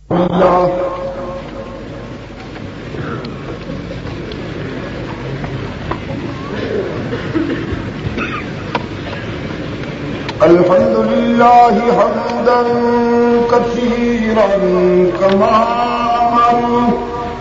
الحمد لله حمدا كثيرا كما أمر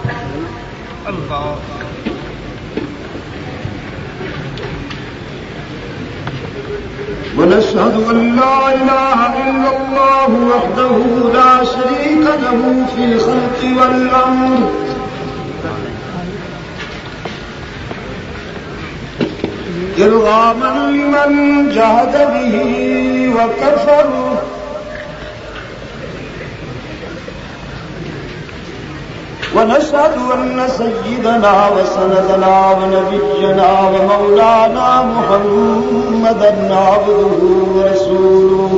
ونشهد أن لا إله إلا الله وحده لا شريك له في الخلق والأمر إرغاما لمن جهد به وكفر ونشهد أن سيدنا وسندنا ونبينا ومولانا محمدا عبده ورسوله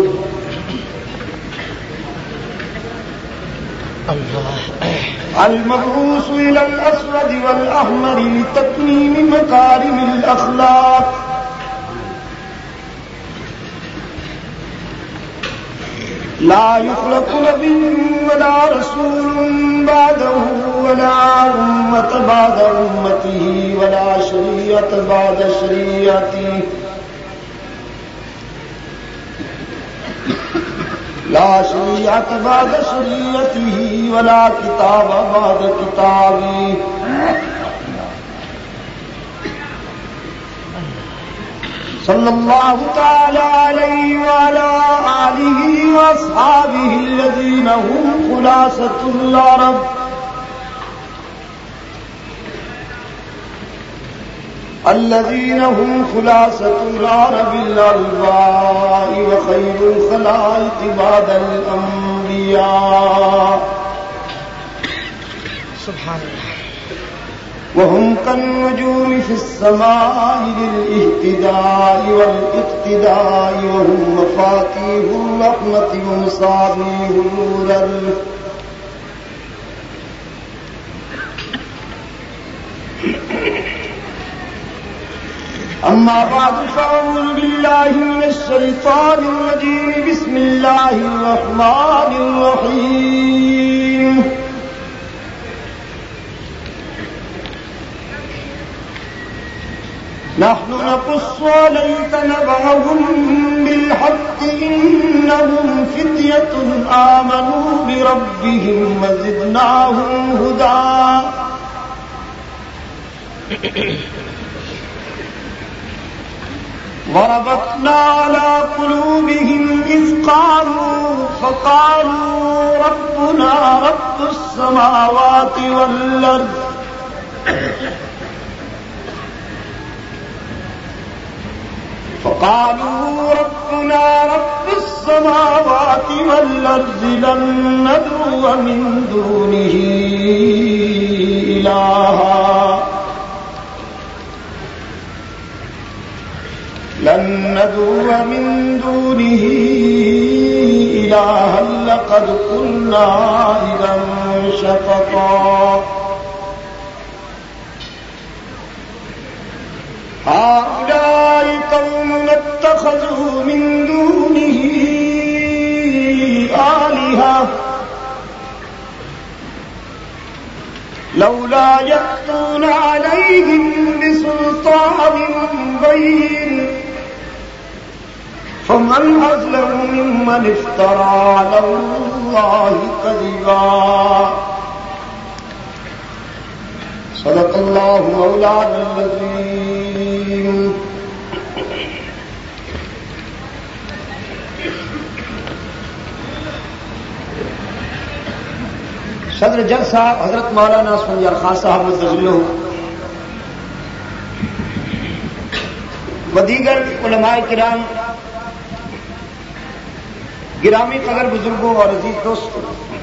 المبعوث إلى الأسود والأحمر لتتميم مكارم الأخلاق لا يخلق نبي ولا رسول بعده ولا أمة بعد أمته ولا شريعة بعد شريعته لا شريعة بعد شريعته ولا كتاب بعد كتابه صلى الله تعالى عليه وعلى آله وأصحابه الذين هم خلاصة العرب الذين هم خلاصة العرب الأرباء وخير الخلائق بعد الأنبياء سبحان الله وهم كالنجوم في السماء للاهتداء والاقتداء وهم مفاتيح الرحمة ومصابيح النور أما بعد فأعوذ بالله من الشيطان الرجيم بسم الله الرحمن الرحيم نحن نقص عليك نبأهم بالحق إنهم فتية آمنوا بربهم وزدناهم هدى وربطنا على قلوبهم إذ فقالوا ربنا رب السماوات والأرض لن ندعو من دونه إلها لقد قلنا إذا شططا هؤلاء قوم اتخذوا من دونه آلهة لولا يأتون عليهم بسلطان بين فمن أظلم ممن افترى على الله كذبا صدق الله مولانا العظيم صدر جلسہ حضرت مولانا اسفندیار خان صاحب مدظلہ و دیگر علماء کرام، گرامی قدر بزرگوں اور عزیز دوستوں،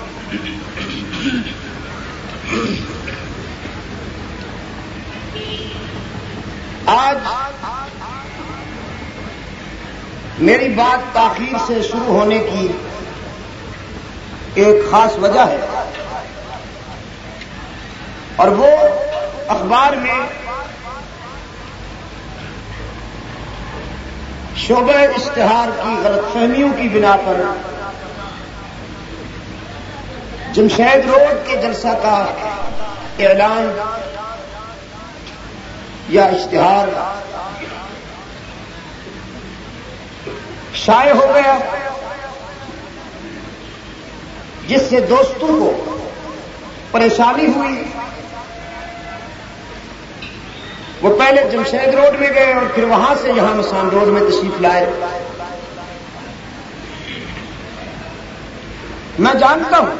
آج میری بات تاخیر سے شروع ہونے کی ایک خاص وجہ ہے، اور وہ اخبار میں شعبہ اشتہار کی غلط فہمیوں کی بنا پر جمشید روڈ کے جلسہ کا اعلان یا اشتہار شائع ہو گیا، جس سے دوستوں کو پریشانی ہوئی۔ وہ پہلے جمشید روڈ میں گئے اور پھر وہاں سے یہاں مسان روڈ میں تشریف لائے۔ میں جانتا ہوں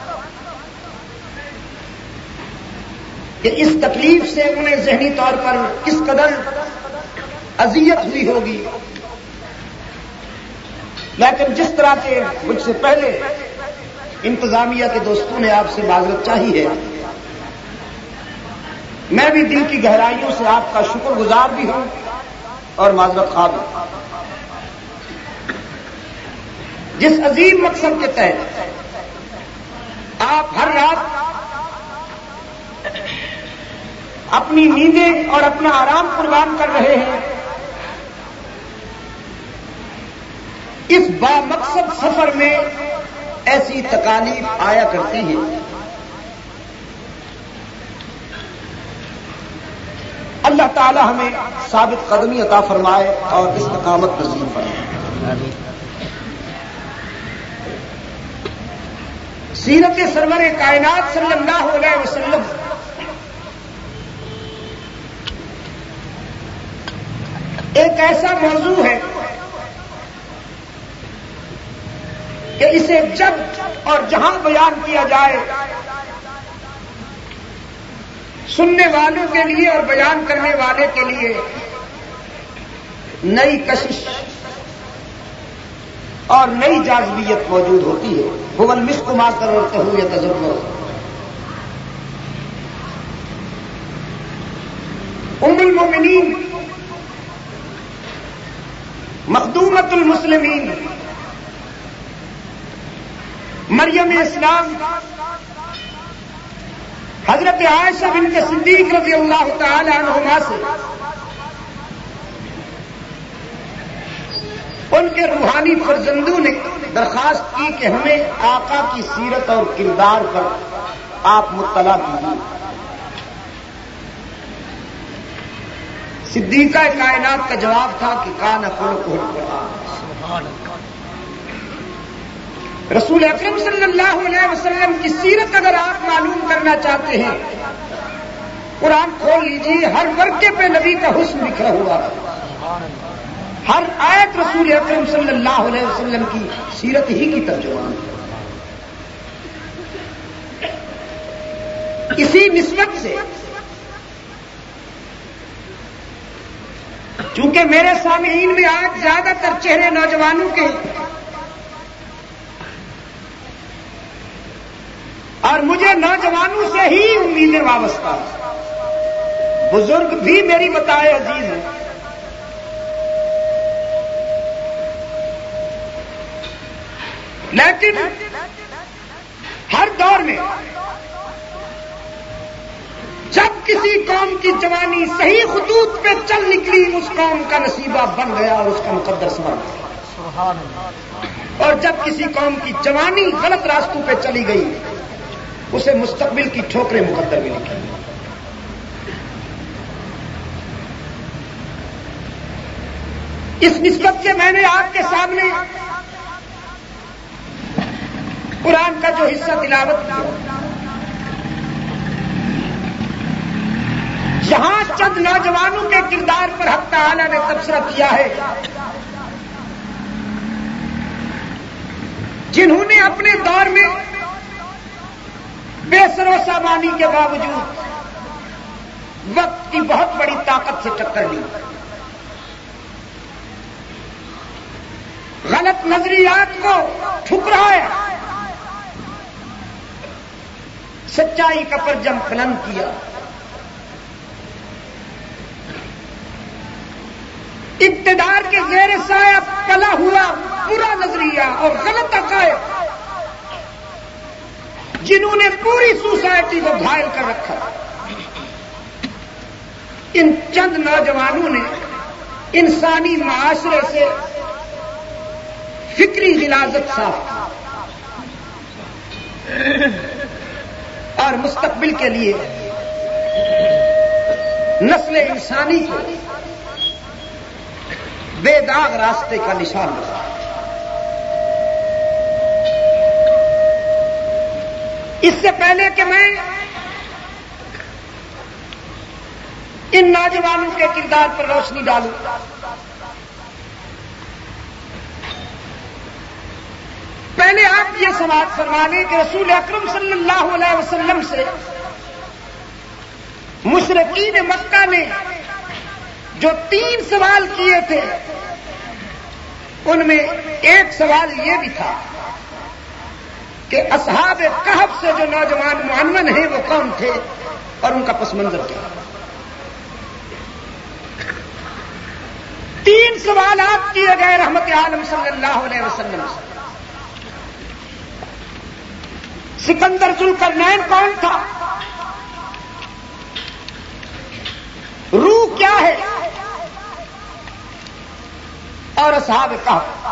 کہ اس تکلیف سے انہیں ذہنی طور پر کس قدر اذیت ہوئی ہوگی، لیکن جس طرح کے مجھ سے پہلے انتظامیہ کے دوستوں نے آپ سے معذرت چاہی ہے، میں بھی دل کی گہرائیوں سے آپ کا شکر گزار بھی ہوں اور معذرت خواہ بھی۔ جس عظیم مقصد کے تحت آپ ہر رات اپنی نیندیں اور اپنا آرام قربان کر رہے ہیں، اس بامقصد سفر میں ایسی تکالیف آیا کرتی ہیں۔ اللہ تعالی ہمیں ثابت قدمی عطا فرمائے اور استقامت نصیب فرمائے۔ سیرت سرور کائنات صلی اللہ علیہ وسلم ایک ایسا موضوع ہے کہ اسے جب اور جہاں بیان کیا جائے، سننے والوں کے لیے اور بیان کرنے والے کے لیے نئی کشش اور نئی جاذبیت موجود ہوتی ہے۔ هو المسك ما قررته يتذكر۔ ام المؤمنین مخدومۃ المسلمین مریم اسلام حضرت عائشہ بنت صدیق رضی اللہ تعالی عنہما سے ان کے روحانی فرزندوں نے درخواست کی کہ ہمیں آقا کی سیرت اور کردار پر آپ مطلع کیجیے۔ صدیقہ کائنات کا جواب تھا کہ کان خلقہ القرآن۔ رسول اکرم صلی اللہ علیہ وسلم کی سیرت اگر آپ معلوم کرنا چاہتے ہیں، قرآن کھول لیجیے، ہر ورقے پہ نبی کا حسن بکھرا ہوا ہے، ہر آیت رسول اکرم صلی اللہ علیہ وسلم کی سیرت ہی کی ترجمان ہے۔ اسی نسبت سے چونکہ میرے سامعین میں آج زیادہ تر چہرے نوجوانوں کے، اور مجھے نوجوانوں سے ہی امیدیں وابستہ، بزرگ بھی میری بتائے عزیز ہیں، لیکن ہر دور میں جب کسی قوم کی جوانی صحیح خطوط پہ چل نکلی، اس قوم کا نصیبہ بن گیا اور اس کا مقدر سنور گیا، اور جب کسی قوم کی جوانی غلط راستوں پہ چلی گئی، اسے مستقبل کی ٹھوکریں مقدر میں لکھی۔ اس نسبت سے میں نے آپ کے سامنے قرآن کا جو حصہ تلاوت کیا، یہاں چند نوجوانوں کے کردار پر حق تعالی نے تبصرہ کیا ہے، جنہوں نے اپنے دور میں بے سر و سامانی کے باوجود وقت کی بہت بڑی طاقت سے ٹکر لی، غلط نظریات کو ٹھکرایا، سچائی کا پرچم بلند کیا، اقتدار کے زیر سایہ پلا ہوا برا نظریہ اور غلط عقائد جنہوں نے پوری سوسائٹی کو گھائل کر رکھا، ان چند نوجوانوں نے انسانی معاشرے سے فکری غلاظت صاف کی، اور مستقبل کے لیے نسل انسانی کو بے داغ راستے کا نشان بنا۔ اس سے پہلے کہ میں ان نوجوانوں کے کردار پر روشنی ڈالوں، پہلے آپ یہ سماعت فرما لیں کہ رسول اکرم صلی اللہ علیہ وسلم سے مشرکین مکہ نے جو 3 سوال کیے تھے، ان میں ایک سوال یہ بھی تھا کہ اصحاب کہف سے جو نوجوان معمن ہیں وہ کون تھے اور ان کا پس منظر کیا۔ 3 سوالات کیے گئے رحمت عالم صلی اللہ علیہ وسلم سے۔ سکندر ذوالقرنین کون تھا؟ روح کیا ہے؟ اور اصحاب کہف۔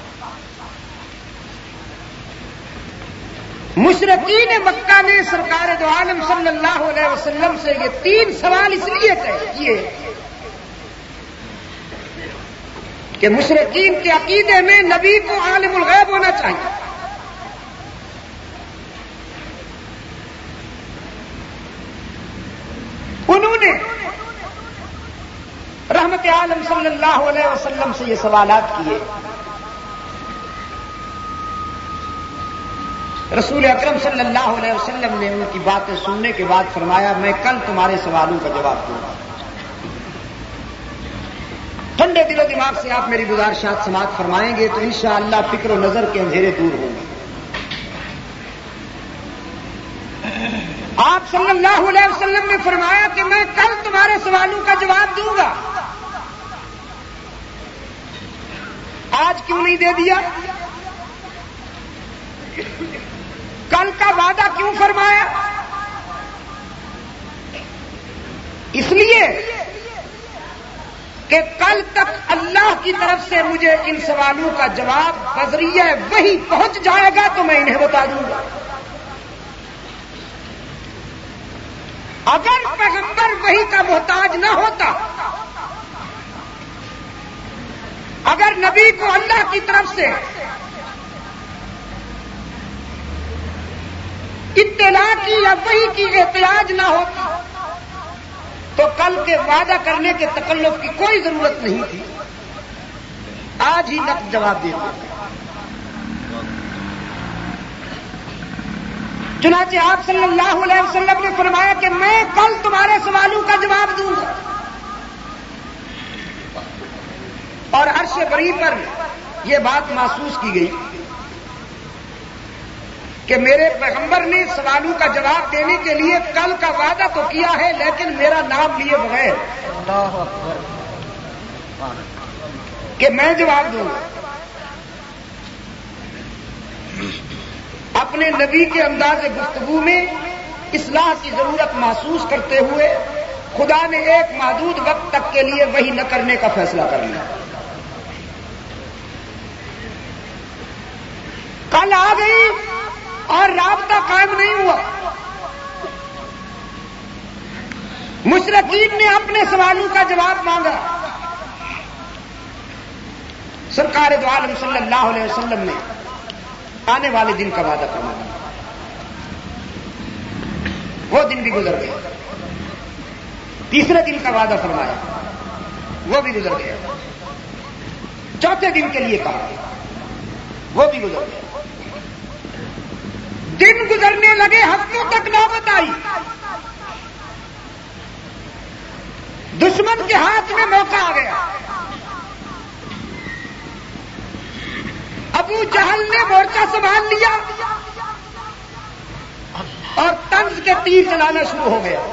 مشرکین مکہ نے سرکار دو عالم صلی اللہ علیہ وسلم سے یہ 3 سوال اس لیے کیے کہ مشرکین کے عقیدے میں نبی کو عالم الغیب ہونا چاہیے۔ انہوں نے رحمت عالم صلی اللہ علیہ وسلم سے یہ سوالات کیے۔ رسول اکرم صلی اللہ علیہ وسلم نے ان کی باتیں سننے کے بعد فرمایا میں کل تمہارے سوالوں کا جواب دوں گا۔ ٹھنڈے دل و دماغ سے آپ میری گزارشات سماعت فرمائیں گے تو انشاءاللہ فکر و نظر کے اندھیرے دور ہوں گے۔ آپ صلی اللہ علیہ وسلم نے فرمایا کہ میں کل تمہارے سوالوں کا جواب دوں گا۔ آج کیوں نہیں دے دیا؟ کل کا وعدہ کیوں فرمایا؟ اس لیے کہ کل تک اللہ کی طرف سے مجھے ان سوالوں کا جواب بذریعہ وحی پہنچ جائے گا تو میں انہیں بتا دوں گا۔ اگر پیغمبر وحی کا محتاج نہ ہوتا، اگر نبی کو اللہ کی طرف سے اطلاع کی یا وحی کی احتیاج نہ ہوتی تو کل کے وعدہ کرنے کے تکلف کی کوئی ضرورت نہیں تھی، آج ہی نقد جواب دے دیا۔ چنانچہ آپ صلی اللہ علیہ وسلم نے فرمایا کہ میں کل تمہارے سوالوں کا جواب دوں گا۔ اور عرش بری پر یہ بات محسوس کی گئی کہ میرے پیغمبر نے سوالوں کا جواب دینے کے لیے کل کا وعدہ تو کیا ہے لیکن میرا نام لیے بغیر کہ میں جواب دوں گا۔ اپنے نبی کے انداز گفتگو میں اصلاح کی ضرورت محسوس کرتے ہوئے خدا نے ایک محدود وقت تک کے لیے وحی نہ کرنے کا فیصلہ کر لیا۔ کل آ گئی اور رابطہ قائم نہیں ہوا۔ مشرکین نے اپنے سوالوں کا جواب مانگا۔ سرکار دو عالم صلی اللہ علیہ وسلم نے آنے والے دن کا وعدہ فرمایا۔ وہ دن بھی گزر گیا۔ تیسرے دن کا وعدہ فرمایا، وہ بھی گزر گیا۔ چوتھے دن کے لیے کہا، وہ بھی گزر گیا۔ دن گزرنے لگے، ہفتوں تک نوبت آئی۔ دشمن کے ہاتھ میں موقع آ گیا۔ ابو جہل نے مورچہ سنبھال لیا اور طنز کے تیر چلانا شروع ہو گیا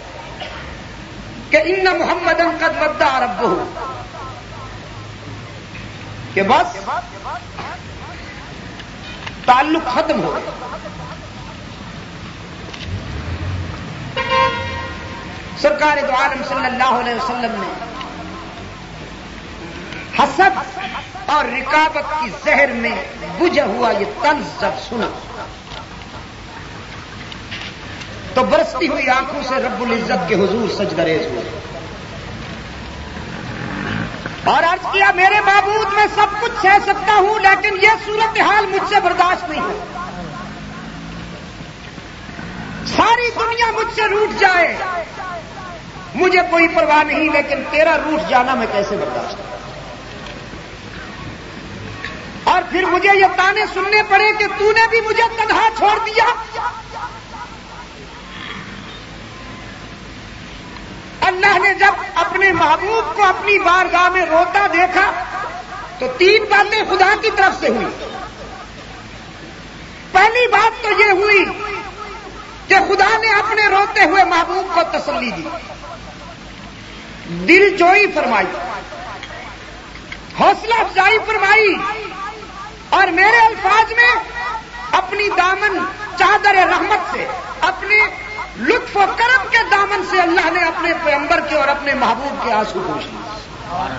کہ ان محمدً قد ودع ربہ، کہ بس تعلق ختم ہو گیا۔ سرکار دو عالم صلی اللہ علیہ وسلم نے حسد اور رکابت کی زہر میں بجھا ہوا یہ طنز جب سنا تو برستی ہوئی آنکھوں سے رب العزت کے حضور سجدہ ریز ہوئے اور عرض کیا میرے معبود میں سب کچھ سہ سکتا ہوں لیکن یہ صورتحال مجھ سے برداشت نہیں ہو. ساری دنیا مجھ سے روٹھ جائے مجھے کوئی پرواہ نہیں لیکن تیرا روٹھ جانا میں کیسے برداشت کروں. اور پھر مجھے یہ تانے سننے پڑے کہ تو نے بھی مجھے تنہا چھوڑ دیا. اللہ نے جب اپنے محبوب کو اپنی بارگاہ میں روتا دیکھا تو 3 باتیں خدا کی طرف سے ہوئی. پہلی بات تو یہ ہوئی کہ خدا نے اپنے روتے ہوئے محبوب کو تسلی دی، دل جوئی فرمائی، حوصلہ افزائی فرمائی اور میرے الفاظ میں اپنی دامن چادر رحمت سے اپنے لطف و کرم کے دامن سے اللہ نے اپنے پیغمبر کے اور اپنے محبوب کے آنسو پوچھ لیے.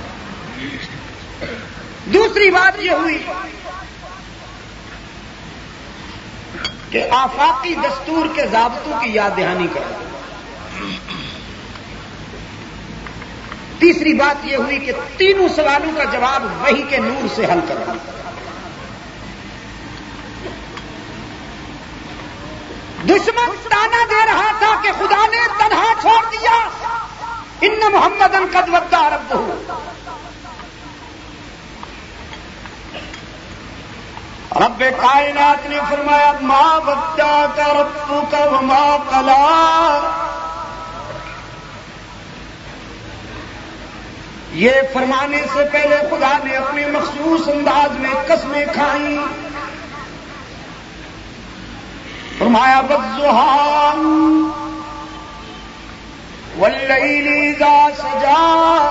دوسری بات یہ ہوئی کہ آفاقی دستور کے ضابطوں کی یاد دہانی کرا. تیسری بات یہ ہوئی کہ تینوں سوالوں کا جواب وحی کے نور سے حل کرنا. دشمن تانا دے رہا تھا کہ خدا نے تنہا چھوڑ دیا، ان محمدن قد ودع ربہ. رب کائنات نے فرمایا ما ودعک ربک وما قلی. یہ فرمانے سے پہلے خدا نے اپنے مخصوص انداز میں قسمیں کھائیں. فرمایا والضحی واللیل اذا سجا.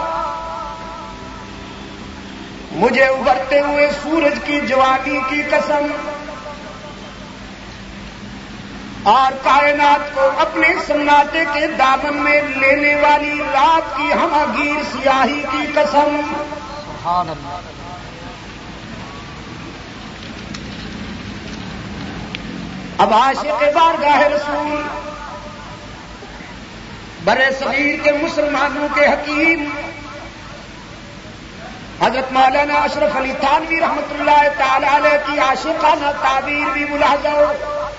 مجھے ابھرتے ہوئے سورج کی جوانی کی قسم اور کائنات کو اپنے سناٹے کے دامن میں لینے والی رات کی ہماگیر سیاہی کی قسم. سبحان اللہ. اب عاشق بارگاہ رسول برے صغیر کے مسلمانوں کے حکیم حضرت مولانا اشرف علی تھانوی رحمۃ اللہ تعالی علیہ کی عاشقانہ تعبیر بھی ملاحظہ ہو.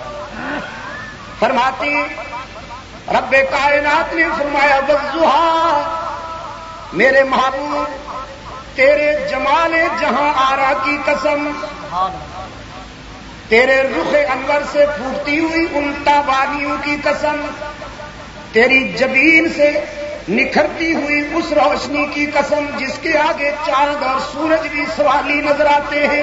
فرماتے رب کائنات نے فرمایا والضحی، میرے محبوب تیرے جمال جہاں آرا کی قسم، تیرے رخ انور سے پھوٹتی ہوئی ان تابانیوں کی قسم، تیری جبین سے نکھرتی ہوئی اس روشنی کی قسم جس کے آگے چاند اور سورج بھی سوالی نظر آتے ہیں،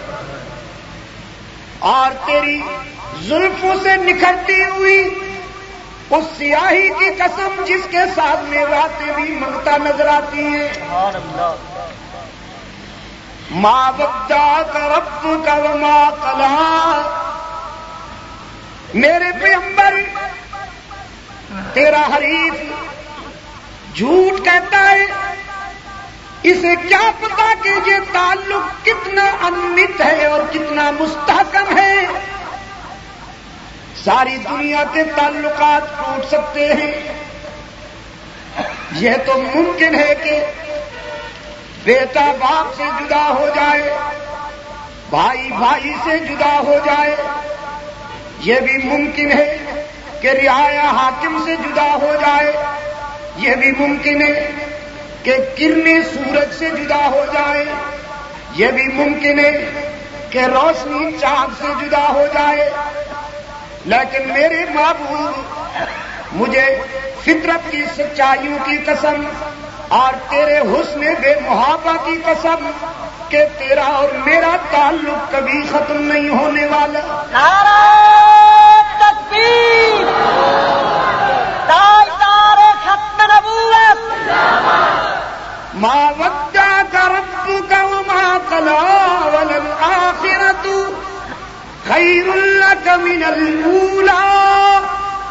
اور تیری زلفوں سے نکھرتی ہوئی اس سیاہی کی قسم جس کے ساتھ میں راتیں بھی منگتا نظر آتی ہیں. ما ودعک ربک وما قلی. میرے پیغمبر تیرا حریف جھوٹ کہتا ہے، اسے کیا پتا کہ یہ تعلق کتنا انمت ہے اور کتنا مستحکم ہے. ساری دنیا کے تعلقات ٹوٹ سکتے ہیں، یہ تو ممکن ہے کہ بیٹا باپ سے جدا ہو جائے، بھائی بھائی سے جدا ہو جائے، یہ بھی ممکن ہے کہ رعایا حاکم سے جدا ہو جائے، یہ بھی ممکن ہے کہ کرنیں سورج سے جدا ہو جائے، یہ بھی ممکن ہے کہ روشنی چاند سے جدا ہو جائے. لیکن میرے معبود مجھے فطرت کی سچائیوں کی قسم اور تیرے حسن بے محابہ کی قسم کہ تیرا اور میرا تعلق کبھی ختم نہیں ہونے والا. نعرہ تکبیر، تاجدار ختم نبوت. ما ودعک ربک وما قلی وللآخرۃ خیر لک من الاولی.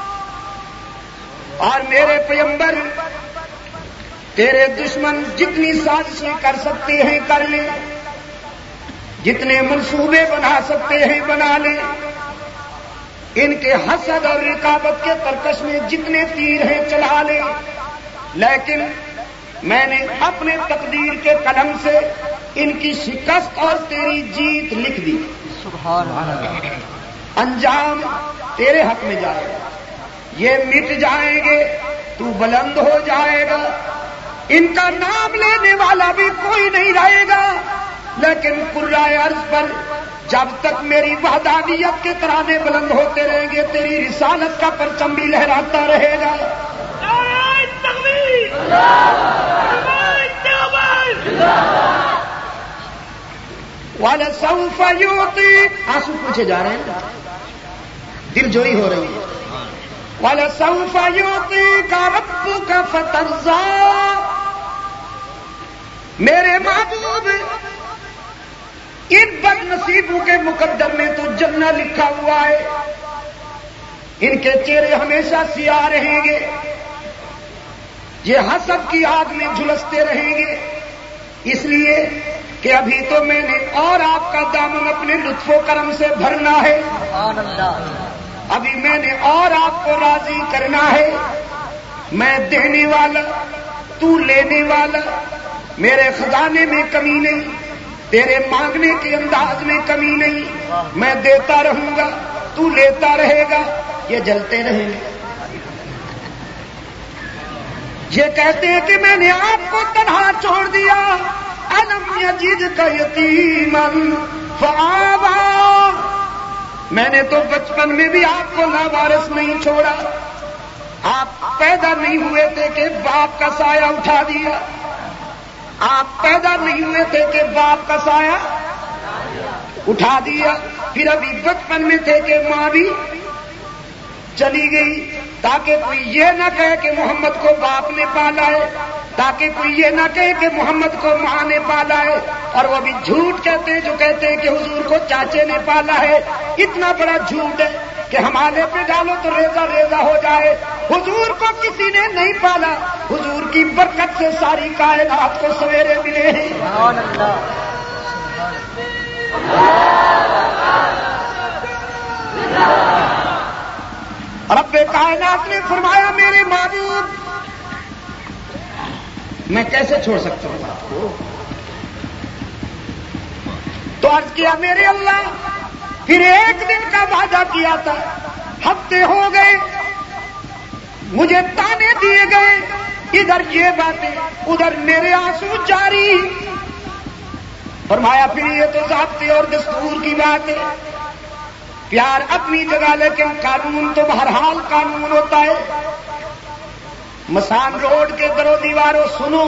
اور میرے پیغمبر تیرے دشمن جتنی سازشیں کر سکتے ہیں کر لیں، جتنے منصوبے بنا سکتے ہیں بنا لیں، ان کے حسد اور رقابت کے ترکش میں جتنے تیر ہیں چلا لے، لیکن میں نے اپنے تقدیر کے قلم سے ان کی شکست اور تیری جیت لکھ دی۔ سبحان اللہ۔ انجام تیرے حق میں جائے گا، یہ مٹ جائیں گے، تو بلند ہو جائے گا، ان کا نام لینے والا بھی کوئی نہیں رہے گا، لیکن قرائے ارض پر جب تک میری وحدانیت کے ترانے بلند ہوتے رہیں گے، تیری رسالت کا پرچم بھی لہراتا رہے گا۔ وَلَسَوْفَ يُعْطِيكَ، آنسو پوچھے جا رہے ہیں، دل جوئی ہو رہی ہے۔ وَلَسَوْفَ يُعْطِيكَ رَبُّكَ فَتَرْضَىٰ، میرے محبوب ان بد نصیبوں کے مقدر میں تو جنہ لکھا ہوا ہے، ان کے چہرے ہمیشہ سیاہ رہیں گے، یہ حسد کی آگ میں جھلستے رہیں گے، اس لیے کہ ابھی تو میں نے اور آپ کا دامن اپنے لطف و کرم سے بھرنا ہے، سبحان اللہ۔ ابھی میں نے اور آپ کو راضی کرنا ہے، میں دینے والا تو لینے والا، میرے خزانے میں کمی نہیں، تیرے مانگنے کے انداز میں کمی نہیں، میں دیتا رہوں گا، تو لیتا رہے گا، یہ جلتے رہیں گے۔ یہ کہتے ہیں کہ میں نے آپ کو تنہا چھوڑ دیا، الم یجدک یتیما فآویٰ، میں نے تو بچپن میں بھی آپ کو لاوارث نہیں چھوڑا، آپ پیدا نہیں ہوئے تھے کہ باپ کا سایہ اٹھا دیا، آپ پیدا نہیں ہوئے تھے کہ باپ کا سایہ اٹھا دیا، پھر ابھی بچپن میں تھے کہ ماں بھی چلی گئی، تاکہ کوئی یہ نہ کہے کہ محمد کو باپ نے پالا ہے، تاکہ کوئی یہ نہ کہے کہ محمد کو ماں نے پالا ہے، اور وہ بھی جھوٹ کہتے ہیں جو کہتے ہیں کہ حضور کو چاچے نے پالا ہے۔ اتنا بڑا جھوٹ ہے کہ ہمارے پہ ڈالو تو ریزہ ریزہ ہو جائے، حضور کو کسی نے نہیں پالا، حضور کی برکت سے ساری کائنات کو سویرے ملے ہیں۔ سبحان اللہ۔ رب کائنات نے فرمایا میرے محبوب میں کیسے چھوڑ سکتا ہوں آپ کو؟ تو عرض کیا میرے اللہ، پھر ایک دن کا وعدہ کیا تھا، ہفتے ہو گئے، مجھے تانے دیے گئے، ادھر یہ باتیں ادھر میرے آنسو جاری۔ فرمایا پھر یہ تو ضابطے اور دستور کی بات ہے، پیار اپنی جگہ لیکن قانون تو بہرحال قانون ہوتا ہے۔ مسان روڈ کے درو دیواروں سنو،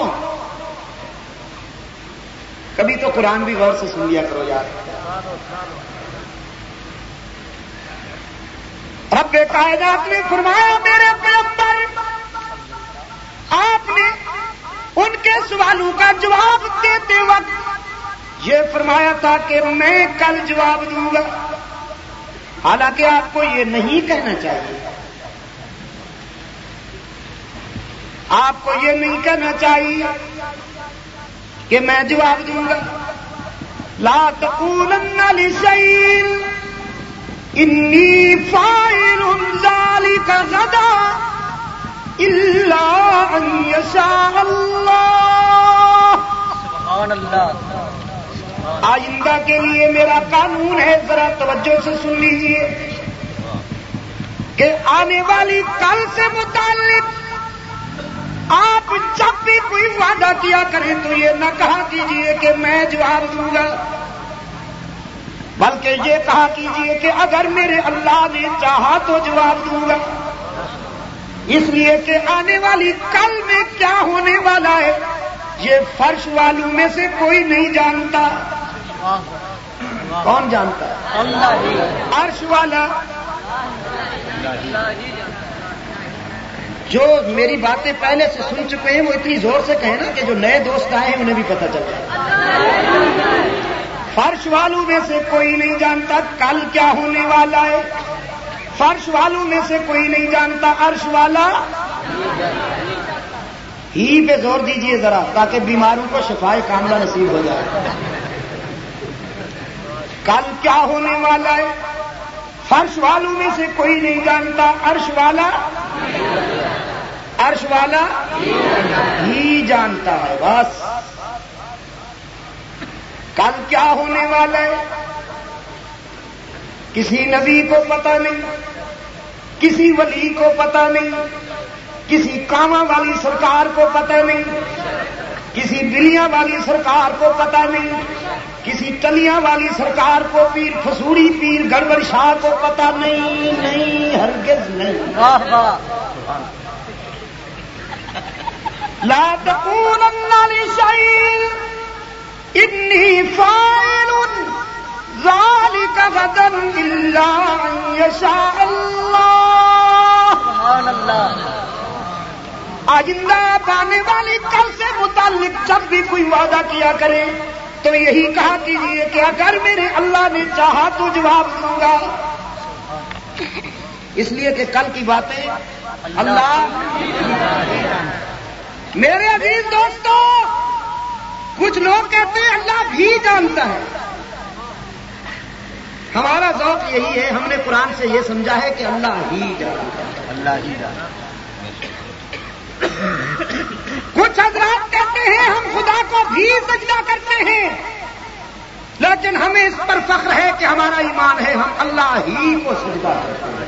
کبھی تو قرآن بھی غور سے سن لیا کرو یار۔ رب کائنات نے فرمایا میرے پیغمبر، آپ نے ان کے سوالوں کا جواب دیتے وقت یہ فرمایا تھا کہ میں کل جواب دوں گا، حالانکہ آپ کو یہ نہیں کہنا چاہیے، آپ کو یہ نہیں کہنا چاہیے کہ میں جواب دوں گا۔ لا تقولن لشیء انی فاعل ذلک غدا الا ان یشاء اللہ۔ سبحان اللہ۔ آئندہ کے لیے میرا قانون ہے، ذرا توجہ سے سن لیجئے کہ آنے والی کل سے متعلق آپ جب بھی کوئی وعدہ کیا کریں تو یہ نہ کہا کیجئے کہ میں جواب دوں گا، بلکہ یہ کہا کیجئے کہ اگر میرے اللہ نے چاہا تو جواب دوں گا، اس لیے کہ آنے والی کل میں کیا ہونے والا ہے یہ فرش والوں میں سے کوئی نہیں جانتا۔ کون جانتا ہے؟ اللہ۔ عرش والا جو میری باتیں پہلے سے سن چکے ہیں وہ اتنی زور سے کہیں نا کہ جو نئے دوست آئے ہیں انہیں بھی پتہ چل جائے۔ فرش والوں میں سے کوئی نہیں جانتا کل کیا ہونے والا ہے، فرش والوں میں سے کوئی نہیں جانتا عرش والا ہی پہ زور دیجئے ذرا تاکہ بیماروں کو شفائے کاملہ نصیب ہو جائے۔ کل کیا ہونے والا ہے، فرش والوں میں سے کوئی نہیں جانتا، عرش والا ہی جانتا ہے۔ بس کل کیا ہونے والا ہے کسی نبی کو پتہ نہیں، کسی ولی کو پتہ نہیں، کسی کاما والی سرکار کو پتہ نہیں، کسی بلیاں والی سرکار کو پتہ نہیں، کسی ٹلیاں والی سرکار کو، پیر فسوڑی پیر گڑبڑ شاہ کو پتہ نہیں، ہرگز نہیں۔ لا تقولن لشيء إني فاعل ذلك غدا إلا أن يشاء الله۔ سبحان اللہ۔ آئندہ آنے والی کل سے متعلق جب بھی کوئی وعدہ کیا کرے تو یہی کہا کیجیے کہ اگر میرے اللہ نے چاہا تو جواب دوں گا، اس لیے کہ کل کی باتیں اللہ۔ میرے عزیز دوستو، کچھ لوگ کہتے ہیں اللہ بھی جانتا ہے۔ ہمارا ذوق یہی ہے، ہم نے قرآن سے یہ سمجھا ہے کہ اللہ ہی جانتا ہے، اللہ ہی جانتا۔ کچھ حضرات کہتے ہیں ہم خدا کو بھی سجدہ کرتے ہیں، لیکن ہمیں اس پر فخر ہے کہ ہمارا ایمان ہے ہم اللہ ہی کو سجدہ کرتے ہیں۔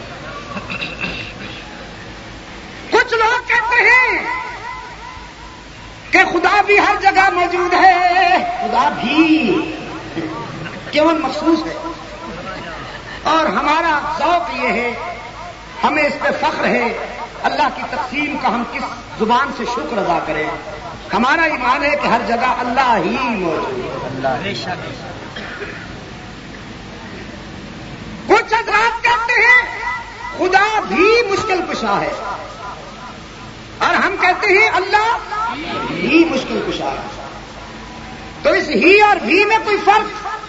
کچھ لوگ کہتے ہیں کہ خدا بھی ہر جگہ موجود ہے، خدا بھی کیون مخصوص ہے، اور ہمارا ذوق یہ ہے، ہمیں اس پہ فخر ہے، اللہ کی تقسیم کا ہم کس زبان سے شکر ادا کریں۔ ہمارا ایمان ہے کہ ہر جگہ اللہ ہی موجود ہے۔ کچھ حضرات کہتے ہیں خدا بھی مشکل کشا ہے، اور ہم کہتے ہیں اللہ ہی مشکل کشا ہے۔ تو اس ہی اور بھی میں کوئی فرق؟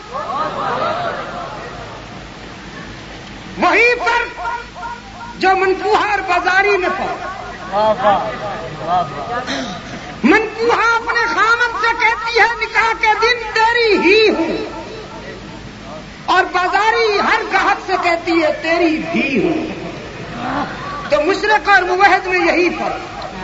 وہی فرق جو منقوہا اور بازاری میں فرق۔ منقوہا اپنے خامن سے کہتی ہے نکاح کے دن تیری ہی ہوں، اور بازاری ہر گاہک سے کہتی ہے تیری بھی ہوں۔ تو مشرق اور موحد میں یہی فرق۔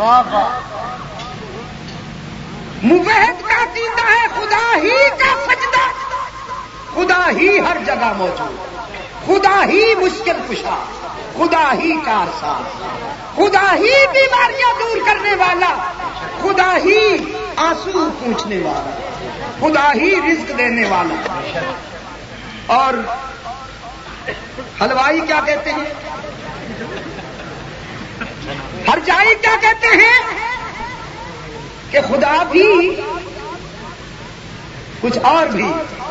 موحد کا عقیدہ ہے خدا ہی کا سجدہ، خدا ہی ہر جگہ موجود، خدا ہی مشکل کشا، خدا ہی کارساز، خدا ہی بیماریاں دور کرنے والا، خدا ہی آنسو پوچھنے والا، خدا ہی رزق دینے والا۔ اور حلوائی کیا کہتے ہیں، ہر جائی کیا کہتے ہیں کہ خدا بھی کچھ اور بھی۔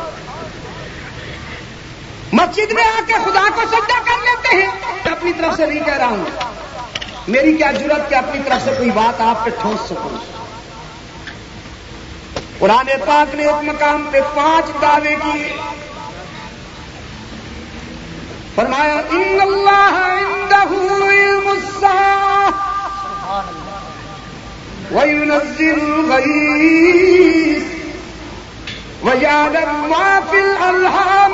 مسجد میں آ کے خدا کو سجدہ کر لیتے ہیں۔ میں اپنی طرف سے نہیں کہہ رہا ہوں، میری کیا جرات کہ اپنی طرف سے کوئی بات آپ پہ ٹھونس سکوں۔ قرآن پاک نے ایک مقام پہ 5 دعوے کیے، فرمایا ان اللہ عنده علم الساعة وينزل الغيث ويعلم ما في الأرحام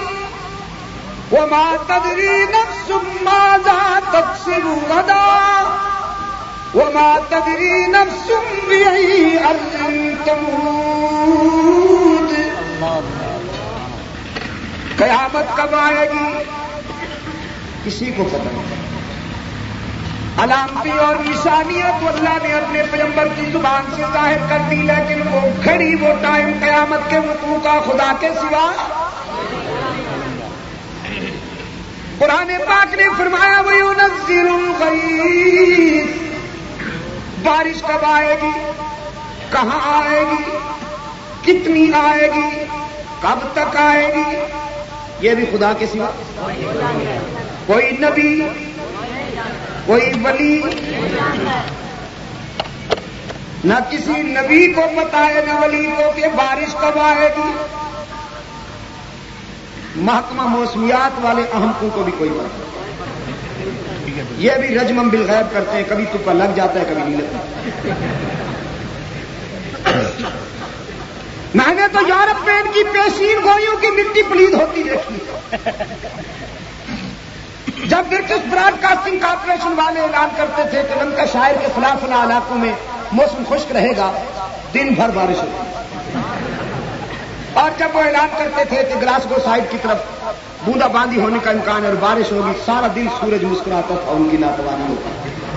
وما تدري نفس ماذا تكسب غدا وما تدري نفس بأي أرض تموت۔ قیامت کب آئے گی کسی کو پتہ نہیں۔ علامتیں اور نشانیاں تو اللہ نے اپنے پیغمبر کی زبان سے ظاہر کر دی، لیکن وہ گھڑی، وہ ٹائم قیامت کے وقوع کا خدا کے سوا۔ قرآن پاک نے فرمایا وَيُنَزِّلُ الْغَيْثَ، بارش کب آئے گی، کہاں آئے گی، کتنی آئے گی، کب تک آئے گی، یہ بھی خدا کے سوا۔ کوئی نبی، کوئی ولی، نہ کسی نبی کو پتا ہے نہ ولی کو کہ بارش کب آئے گی۔ محکمہ موسمیات والے احمقوں کو بھی کوئی پتا نہیں، یہ بھی رجمم بالغیب کرتے ہیں، کبھی تپا لگ جاتا ہے کبھی نہیں لگتا۔ میں نے تو یورپ میں ان کی پیشین گوئیوں کی مٹی پلید ہوتی دیکھی، جب برٹش براڈ کاسٹنگ کارپوریشن والے اعلان کرتے تھے کہ لنکا شائر کے فلاں فلاں علاقوں میں موسم خشک رہے گا، دن بھر بارش ہوگی، اور جب وہ اعلان کرتے تھے کہ گلاسگو سائڈ کی طرف بوندا باندی ہونے کا امکان ہے اور بارش ہوگی، سارا دن سورج مسکراتا تھا ان کی ناتوانی ہوتی۔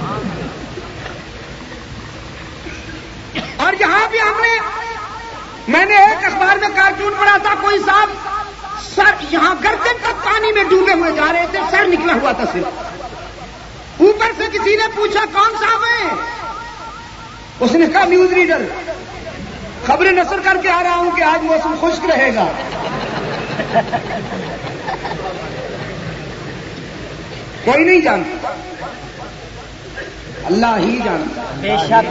اور یہاں بھی میں نے ایک اخبار میں کارٹون پڑھا تھا، کوئی صاحب سر یہاں گردن تک پانی میں ڈوبے ہوئے جا رہے تھے، سر نکلا ہوا تھا صرف۔ اوپر سے کسی نے پوچھا کون صاحب ہیں؟ اس نے کہا نیوز ریڈر، خبریں نشر کر کے آ رہا ہوں کہ آج موسم خشک رہے گا۔ کوئی نہیں جانتا، اللہ ہی جانتا۔ بے شک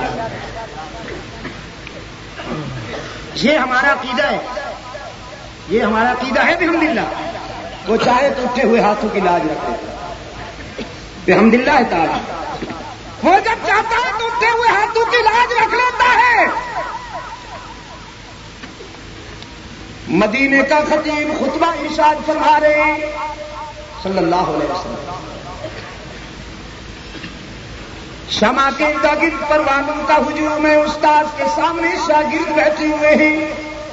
یہ ہمارا عقیدہ ہے، یہ ہمارا عقیدہ ہے بحمدللہ۔ وہ چاہے تو اٹھے ہوئے ہاتھوں کی لاج رکھے بحمدللہ تعالی، وہ جب چاہتا ہے تو اٹھے ہوئے ہاتھوں کی لاج رکھ لیتا ہے۔ مدینے کا خطیب خطبہ ارشاد فرما رہے ہیں صلی اللہ علیہ وسلم، شمع کے گرد پروانوں کا ہجوم ہے، استاد کے سامنے شاگرد بیٹھے ہوئے ہیں،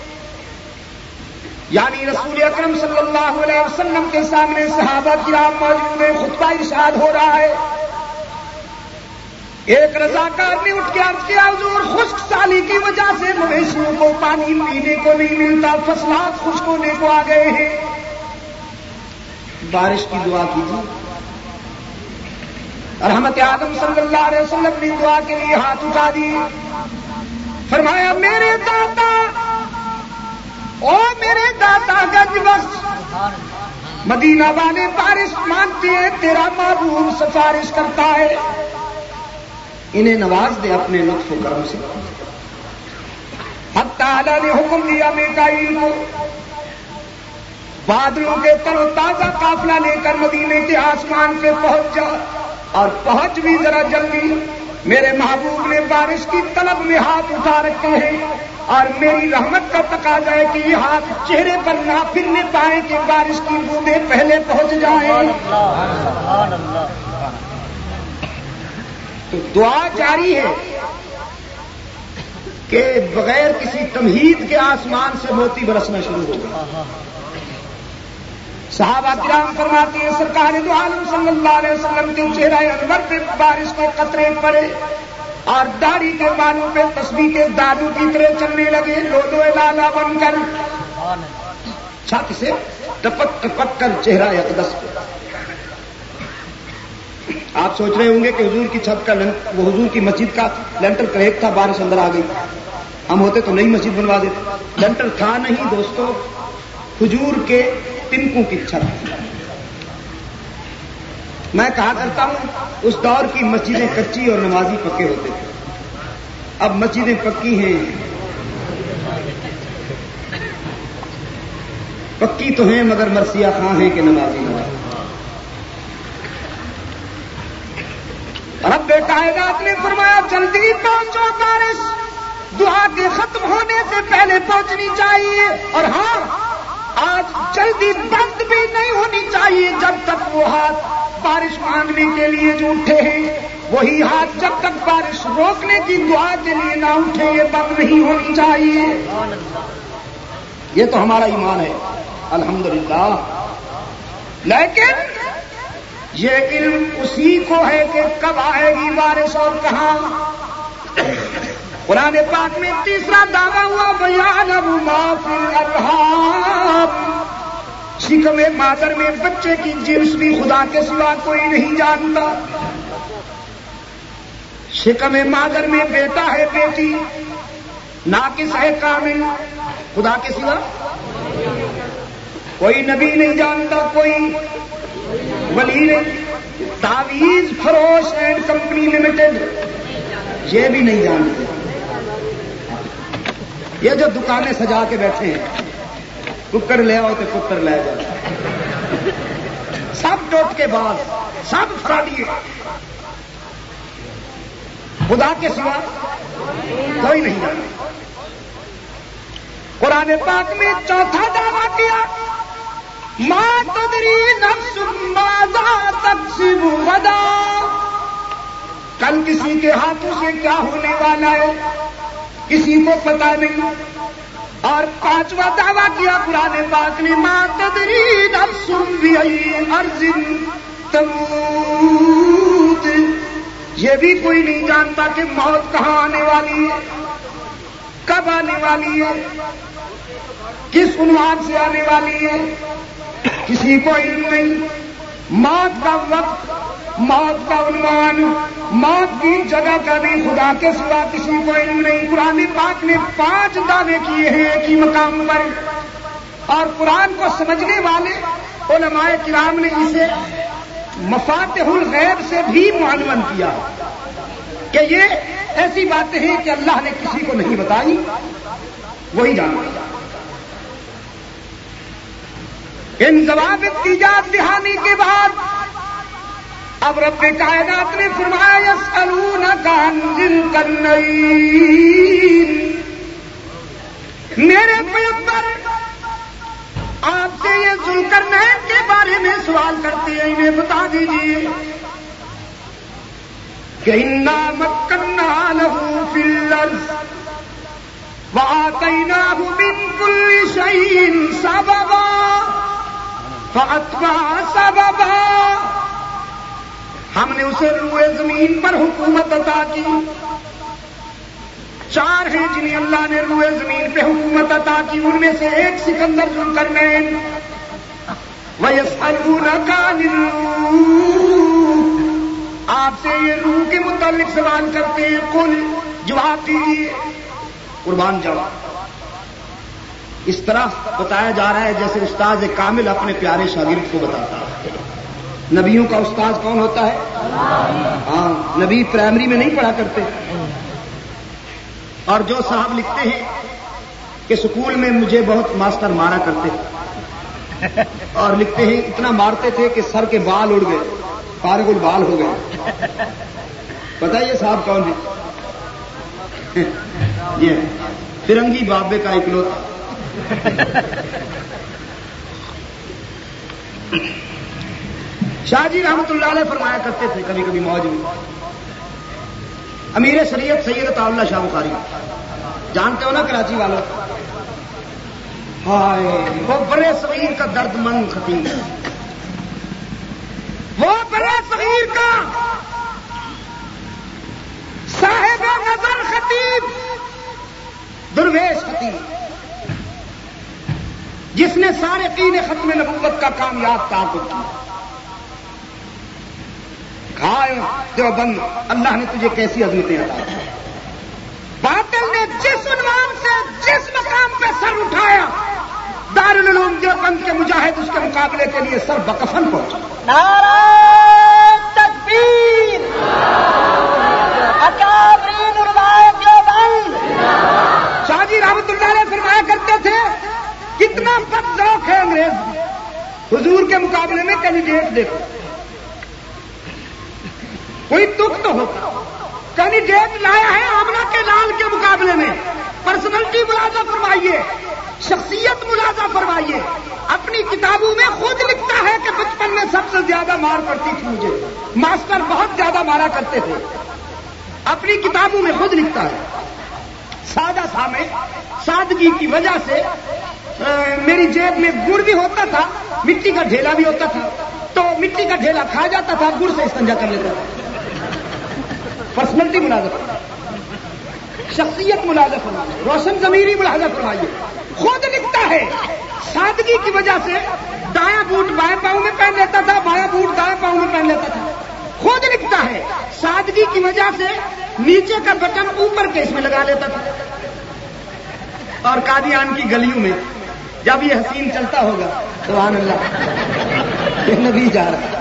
یعنی رسول اکرم صلی اللہ علیہ وسلم کے سامنے صحابہ کرام موجود ہیں، خطبہ ارشاد ہو رہا ہے۔ ایک رضاکار نے اٹھ کے عرض کیا، حضور خشک سالی کی وجہ سے مویشیوں کو پانی پینے کو نہیں ملتا، فصلات خشک ہونے کو آ گئے ہیں، بارش کی دعا کیجیے۔ رحمت آدم صلی اللہ علیہ وسلم نے دعا کے لیے ہاتھ اٹھا دیے، فرمایا میرے داتا، او میرے داتا گنج بخش، مدینہ والے بارش مانگتے ہیں، تیرا محبوب سفارش کرتا ہے، انہیں نواز دے اپنے لطف و کرم سے۔ حق تعالی نے حکم دیا میکائیل کو، بادلوں کے تر و تازہ قافلہ لے کر مدینے کے آسمان پہ پہنچ جا، اور پہنچ بھی ذرا جلدی، میرے محبوب نے بارش کی طلب میں ہاتھ اٹھا رکھے ہیں، اور میری رحمت کا تقاضا ہے کہ یہ ہاتھ چہرے پر نہ پھرنے پائے کہ بارش کی بوندیں پہلے پہنچ جائیں۔ تو دعا جاری ہے کہ بغیر کسی تمہید کے آسمان سے موتی برسنا شروع ہوگا۔ صحابہ کرام فرماتے ہیں سرکار دو عالم صلی اللہ علیہ وسلم کے چہرہ انور پہ بارش کے قطرے پڑے، اور داڑھی کے بالوں پہ تسبیح کے دانوں کی طرح چلنے لگے، لولو لالا بن کر، چھت سے ٹپک ٹپک کر چہرہ اقدس پہ۔ آپ سوچ رہے ہوں گے کہ حضور کی چھت کا وہ حضور کی مسجد کا لینٹر کریک تھا، بارش اندر آ گئی، ہم ہوتے تو نئی مسجد بنوا دیتے۔ لینٹر تھا نہیں دوستو، حضور کے تنکوں کی چھت۔ میں کہا کرتا ہوں اس دور کی مسجدیں کچی اور نمازی پکے ہوتے تھے، اب مسجدیں پکی ہیں، پکی تو ہیں مگر مرثیہ خاں ہیں کہ نمازی نمازی۔ رب کائنات نے فرمایا جلدی پہنچو، بارش دعا کے ختم ہونے سے پہلے پہنچنی چاہیے، اور ہاں آج جلدی بند بھی نہیں ہونی چاہیے جب تک وہ ہاتھ بارش مانگنے کے لیے جو اٹھے ہیں وہی ہاتھ جب تک بارش روکنے کی دعا کے لیے نہ اٹھے یہ بند نہیں ہونی چاہیے۔ یہ تو ہمارا ایمان ہے الحمدللہ، لیکن یہ علم اسی کو ہے کہ کب آئے گی بارش اور کہاں۔ قرآن پاک میں تیسرا دعویٰ ہوا وَيَعْلَمُ مَا فِي الْأَرْحَامِ، شکم مادر میں بچے کی جنس بھی خدا کے سوا کوئی نہیں جانتا۔ شکم مادر میں بیٹا ہے بیٹی، ناقص ہے کامل، خدا کے سوا کوئی نبی نہیں جانتا، کوئی ولی نہیں، تعویذ فروش اینڈ کمپنی لمیٹڈ یہ بھی نہیں جانتے۔ یہ جو دکانیں سجا کے بیٹھے ہیں، ککڑ لے آؤ تو ککڑ لے جاؤ، سب ٹوٹ کے بعد سب فراڈی ہے، خدا کے سوا کوئی نہیں جانتا۔ قرآن پاک میں چوتھا دعویٰ کیا ما تدری نفس ماذا تکسب غدا، کل کسی کے ہاتھوں سے کیا ہونے والا ہے کسی کو پتا نہیں۔ اور پانچواں دعویٰ کیا قرآن پاک نے، ما تدری نفس بأی ارض تموت، یہ بھی کوئی نہیں جانتا کہ موت کہاں آنے والی ہے، کب آنے والی ہے، کس عنوان سے آنے والی ہے، کسی کو علم نہیں۔ موت کا وقت، موت کا عنوان، موت کی جگہ کا بھی خدا کے سوا کسی کو علم نہیں۔ قرآن پاک نے 5 دعوے کیے ہیں ایک ہی مقام پر، اور قرآن کو سمجھنے والے علماء کرام نے اسے مفاتح الغیب سے بھی معلوم کیا کہ یہ ایسی باتیں ہیں کہ اللہ نے کسی کو نہیں بتائی، وہی جانا۔ ان ضوابط کی یاد دہانی کے بعد اب رب کائنات نے فرمایا، یسألونک عن ذی القرنین، میرے پیغمبر آپ سے یہ ذوالقرنین کے بارے میں سوال کرتے ہیں، انہیں بتا دیجیے کہ انا مکننا لہ فی الارض وآتیناہ من کل شیء سببا فاتبع سببا، ہم نے اسے روئے زمین پر حکومت عطا کی۔ 4 ہیں جنہیں اللہ نے روئے زمین پہ حکومت عطا کی، ان میں سے ایک سکندر ذوالقرنین۔ وَيَسْأَلُونَكَ عَنِ الرُّوحِ، آپ سے یہ روح کے متعلق سوال کرتے ہیں، قل، جواب دیجیے، قربان جاؤ۔ اس طرح بتایا جا رہا ہے جیسے استاد کامل اپنے پیارے شاگرد کو بتاتا ہے۔ نبیوں کا استاد کون ہوتا ہے؟ ہاں، نبی پرائمری میں نہیں پڑھا کرتے، اور جو صاحب لکھتے ہیں کہ سکول میں مجھے بہت ماسٹر مارا کرتے، اور لکھتے ہیں اتنا مارتے تھے کہ سر کے بال اڑ گئے، فارغ البال ہو گئے۔ پتہ ہے یہ صاحب کون ہے؟ یہ فرنگی بابے کا اکلوتا۔ شاہ جی رحمت اللہ علیہ فرمایا کرتے تھے کبھی کبھی موج میں، امیر شریعت سید عطا اللہ شاہ بخاری، جانتے ہو نا کراچی والوں، ہائے وہ بڑے صغیر کا درد مند خطیب، وہ بڑے صغیر کا صاحب نظر خطیب، درویش خطیب، جس نے سارقین ختم نبوت کا کامیاب تعاقب کیا۔ دیوبند، اللہ نے تجھے کیسی عظمتیں عطا کی۔ باطل نے جس عنوان سے جس مقام پہ سر اٹھایا، دارالعلوم دیوبند کے مجاہد اس کے مقابلے کے لیے سر بکفن پہنچا۔ نعرہ تکبیر، اکابرین علماء دیوبند۔ شاہ جی رحمت اللہ علیہ فرمایا کرتے تھے، کتنا بد ذوق ہے انگریز، حضور کے مقابلے میں کینڈیڈیٹ دیکھو، کوئی دکھ تو ہوتا۔ کینڈیڈیٹ لایا ہے آمنہ کے لال کے مقابلے میں، پرسنالٹی ملازہ فرمائیے، شخصیت ملازہ فرمائیے۔ اپنی کتابوں میں خود لکھتا ہے کہ بچپن میں سب سے زیادہ مار پڑتی تھی مجھے، ماسٹر بہت زیادہ مارا کرتے تھے، اپنی کتابوں میں خود لکھتا ہے۔ سادہ تھا میں، سادگی کی وجہ سے میری جیب میں گڑ بھی ہوتا تھا، مٹی کا ڈھیلا بھی ہوتا تھا، تو مٹی کا ڈھیلا کھا جاتا تھا، گڑ سے استنجا کر لیتا تھا۔ پرسنالٹی ملازہ فرمائیے، شخصیت ملازہ فرمائیے، روشن ضمیری ملازہ فرمائیے۔ خود لکھتا ہے سادگی کی وجہ سے دایاں بوٹ بائیں پاؤں میں پہن لیتا تھا، بایاں بوٹ دائیں پاؤں میں پہن لیتا تھا۔ خود لکھتا ہے سادگی کی وجہ سے نیچے کا بٹن اوپر کے اس میں لگا لیتا تھا۔ اور قادیان کی گلیوں میں جب یہ حسین چلتا ہوگا، سبحان اللہ، یہ نبی جا رہا ہے۔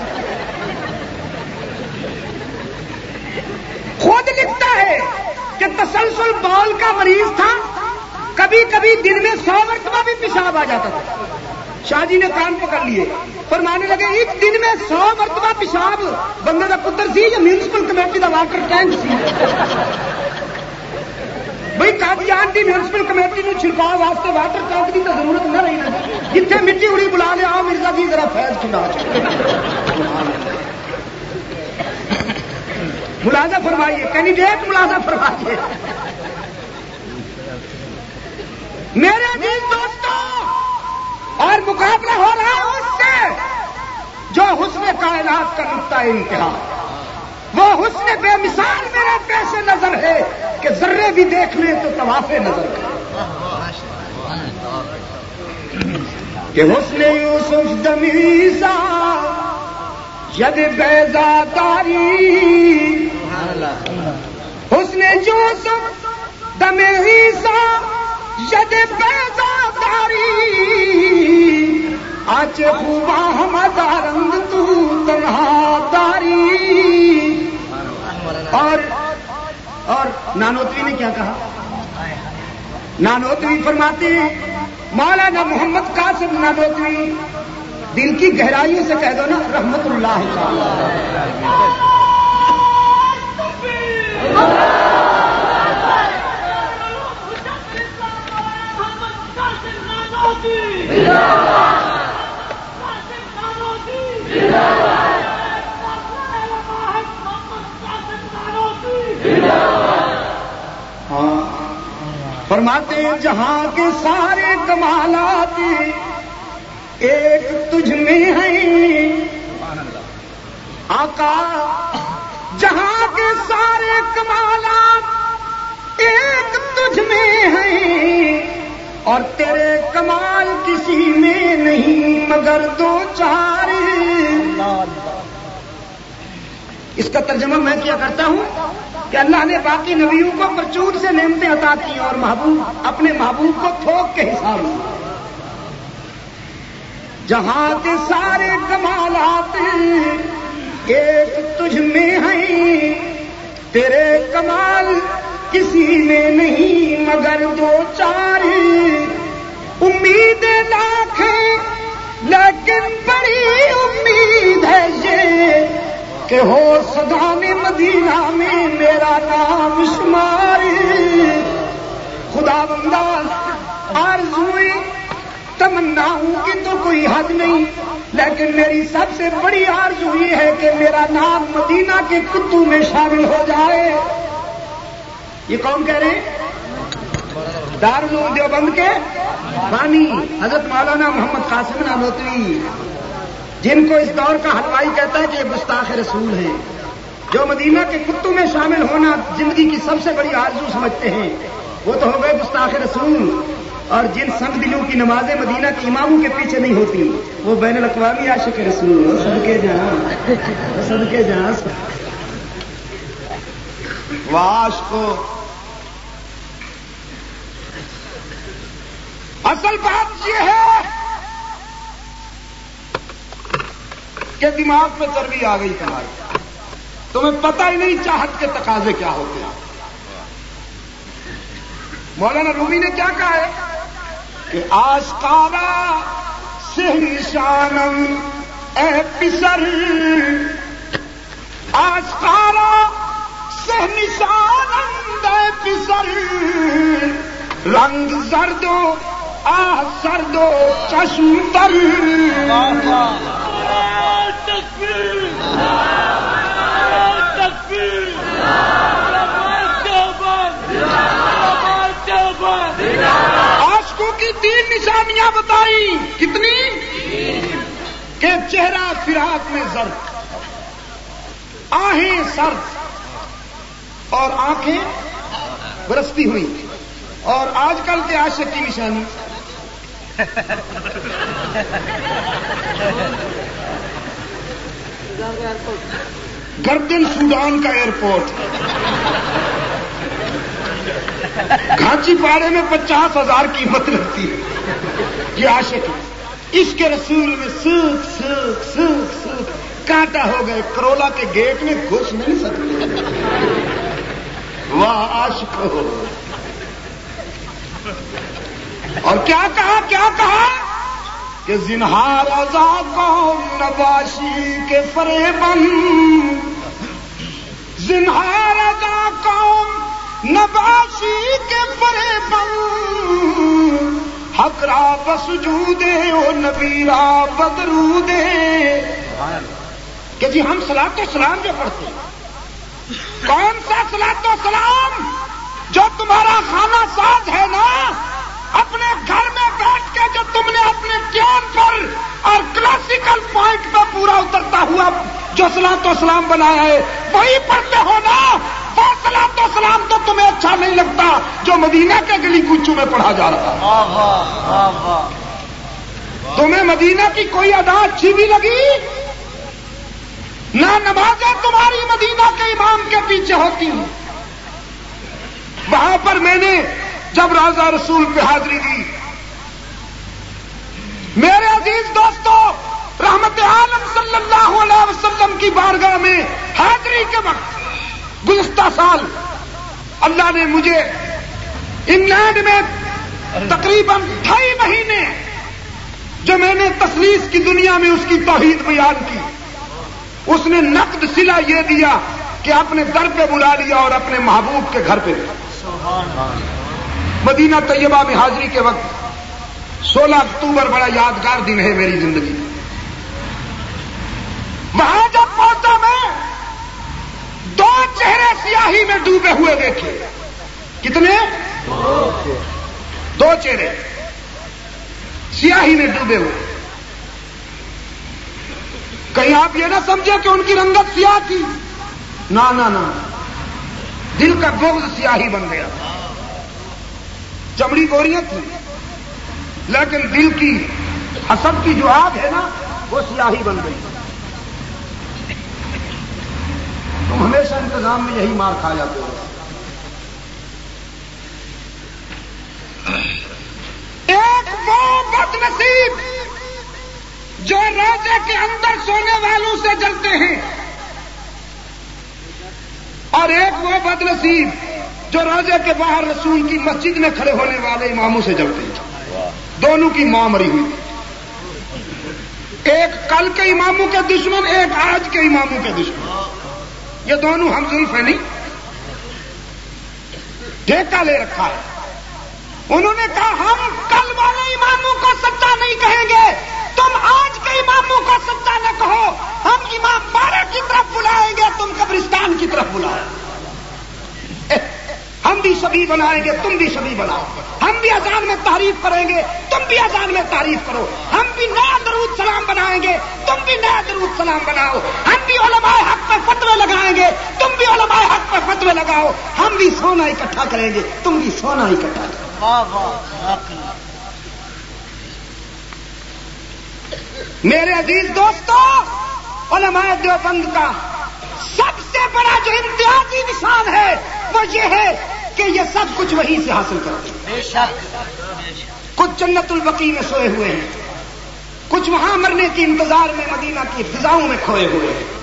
خود لکھتا ہے کہ تسلسل بال کا مریض تھا، کبھی کبھی دن میں 100 مرتبہ بھی پیشاب آ جاتا تھا۔ شاہ جی نے کان پکڑ لیے، فرمانے لگے ایک دن میں 100 مرتبہ پیشاب بندے کا پتر سی یا میونسپل کمیٹی کا واٹر ٹینک سی؟ بھائی قادیان دی میونسپل کمیٹی نو چھڑکاؤ واسطے واٹر ٹینک کی تو ضرورت نہ رہی نا جتنے مٹی اڑی بلا لیا آؤ مرزا جی ذرا فیض کھلا ملازہ فرمائیے کینڈیڈیٹ ملازہ فرمائیے میرے عزیز دوستوں اور مقابلہ ہو رہا ہے اس سے جو حسن کائنات کا نقطہ انتہا وہ حسن بے مثال میرے پیش نظر ہے کہ ذرے بھی دیکھ لیں تو طواف نظر کہ حسن یوسف دمیزا ید بیضا داری حسن یوسف دمیزا ید بیضا داری آج خوبا ہمارا رنگ تو تنہا داری اور نانوتوی نے کیا کہا نانوتوی فرماتے ہیں مولانا محمد قاسم نانوتوی دل کی گہرائیوں سے کہہ دو نا رحمت اللہ تعالی فرماتے ہیں جہاں کے سارے کمالات ایک تجھ میں ہیں آقا جہاں کے سارے کمالات ایک تجھ میں ہیں اور تیرے کمال کسی میں نہیں مگر دو چار اس کا ترجمہ میں کیا کرتا ہوں کہ اللہ نے باقی نبیوں کو پرچور سے نعمتیں عطا کی اور محبوب اپنے محبوب کو تھوک کے حساب سے جہاں کے سارے کمالات ایک تجھ میں ہیں تیرے کمال کسی میں نہیں مگر دو چار امید لاکھ ہے لیکن بڑی امید ہے یہ کہ ہو صدام مدینہ میں میرا نام شمار خدا بندہ آرزوئے تمناؤں کی تو کوئی حد نہیں لیکن میری سب سے بڑی آرزو یہ ہے کہ میرا نام مدینہ کے کتوں میں شامل ہو جائے یہ کون کہہ رہے ہیں دارالعلوم دیوبند کے بانی حضرت مولانا محمد قاسم نانوتوی جن کو اس دور کا حلوائی کہتا ہے کہ یہ گستاخ رسول ہیں جو مدینہ کے کتوں میں شامل ہونا زندگی کی سب سے بڑی آرزو سمجھتے ہیں وہ تو ہو گئے گستاخ رسول اور جن سنگ دلوں کی نمازیں مدینہ کے اماموں کے پیچھے نہیں ہوتی وہ بین الاقوامی عاشق رسول صدقے جہاں واش کو اصل بات یہ ہے کہ دماغ پہ چربی آ گئی تمہاری تمہیں پتہ ہی نہیں چاہت کے تقاضے کیا ہوتے ہیں مولانا رومی نے کیا کہا ہے کہ آشکارا سے نشانم اے پسر آشکارا سے نشانم اے پسر رنگ زردو آہ سردو چشم تر عاشقوں کی 3 نشانیاں بتائی کتنی کہ چہرہ فراق میں زرد آہیں سرد اور آنکھیں برستی ہوئی اور آج کل کے عاشق کی نشانی گردن سوڈان کا ایئرپورٹ کھانچی پاڑے میں 50,000 قیمت لگتی ہے یہ عاشق ہے اس کے رسول میں سوکھ سوکھ سوکھ سوکھ کانٹا ہو گئے کرولا کے گیٹ میں گھس نہیں سکتے واہ عاشق ہو اور کیا کہا کہ زنہار ازا قوم نباشی کے فریبن زنہار ازا قوم نباشی کے را بسجودے او نبی را بدرودے کہ جی ہم صلاۃ و سلام جو پڑھتے ہیں، کون سا صلاۃ و سلام؟ جو تمہارا خانہ ساز ہے نا، اپنے گھر میں بیٹھ کے جو تم نے اپنے ٹیون پر اور کلاسیکل پوائنٹ پہ پورا اترتا ہوا جو صلاۃ و سلام بنایا ہے وہی پڑھتے ہو نا۔ وہ صلاۃ و سلام تو تمہیں اچھا نہیں لگتا جو مدینہ کے گلی کوچوں میں پڑھا جا رہا۔ تمہیں مدینہ کی کوئی ادا اچھی بھی لگی؟ نہ نمازیں تمہاری مدینہ کے امام کے پیچھے ہوتی ہیں۔ وہاں پر میں نے جب روضہ رسول پہ حاضری دی، میرے عزیز دوستو، رحمت عالم صلی اللہ علیہ وسلم کی بارگاہ میں حاضری کے وقت گزشتہ سال اللہ نے مجھے انگلینڈ میں تقریباً 2.5 مہینے جو میں نے تثلیث کی دنیا میں اس کی توحید بیان کی، اس نے نقد صلہ یہ دیا کہ اپنے در پہ بلا لیا اور اپنے محبوب کے گھر پہ مدینہ طیبہ میں حاضری کے وقت 16 اکتوبر بڑا یادگار دن ہے میری زندگی میں۔ وہاں جب پہنچا میں 2 چہرے سیاہی میں ڈوبے ہوئے دیکھے۔ کتنے؟ 2 چہرے سیاہی میں ڈوبے ہوئے۔ کہیں آپ یہ نہ سمجھے کہ ان کی رنگت سیاہ تھی، نہ نہ نہ، دل کا بغض سیاہی بن گیا۔ چمڑی گوریاں تھی لیکن دل کی حسد کی جو آگ ہے نا وہ سیاہی بن گئی۔ تم ہمیشہ انتظام میں یہی مار کھا جاتے ہو۔ ایک وہ بد نصیب جو روزے کے اندر سونے والوں سے جلتے ہیں، اور ایک وہ بد نصیب جو روزے کے باہر رسول کی مسجد میں کھڑے ہونے والے اماموں سے جلتے ہیں۔ دونوں کی ماں مری ہوئی، ایک کل کے اماموں کے دشمن، ایک آج کے اماموں کے دشمن۔ یہ دونوں ہم زلف ہیں، نہیں ٹھیکہ لے رکھا ہے۔ انہوں نے کہا ہم کل والے اماموں کو سچا نہیں کہیں گے، تم آج کے اماموں کو سچا نہ کہو، ہم امام بارہ کی طرف بلائیں گے، تم قبرستان کی طرف بلاؤ۔ ہم بھی شبیہ بنائیں گے، تم بھی شبیہ بناؤ۔ ہم بھی اذان میں تعریف کریں گے، تم بھی اذان میں تعریف کرو۔ ہم بھی نیا درود سلام بنائیں گے، تم بھی نیا درود سلام بناؤ۔ ہم بھی علماء حق پہ فتوے لگائیں گے، تم بھی علماء حق پہ فتوے لگاؤ۔ ہم بھی سونا اکٹھا کریں گے، تم بھی سونا اکٹھا کرو۔ میرے عزیز دوستو، علماء دیوبند کا سب سے بڑا جو امتیازی نشان ہے وہ یہ ہے کہ یہ سب کچھ وہیں سے حاصل کرتے ہیں۔ کچھ جنت البقیع میں سوئے ہوئے ہیں، کچھ وہاں مرنے کے انتظار میں مدینہ کی فضاؤں میں کھوئے ہوئے ہیں۔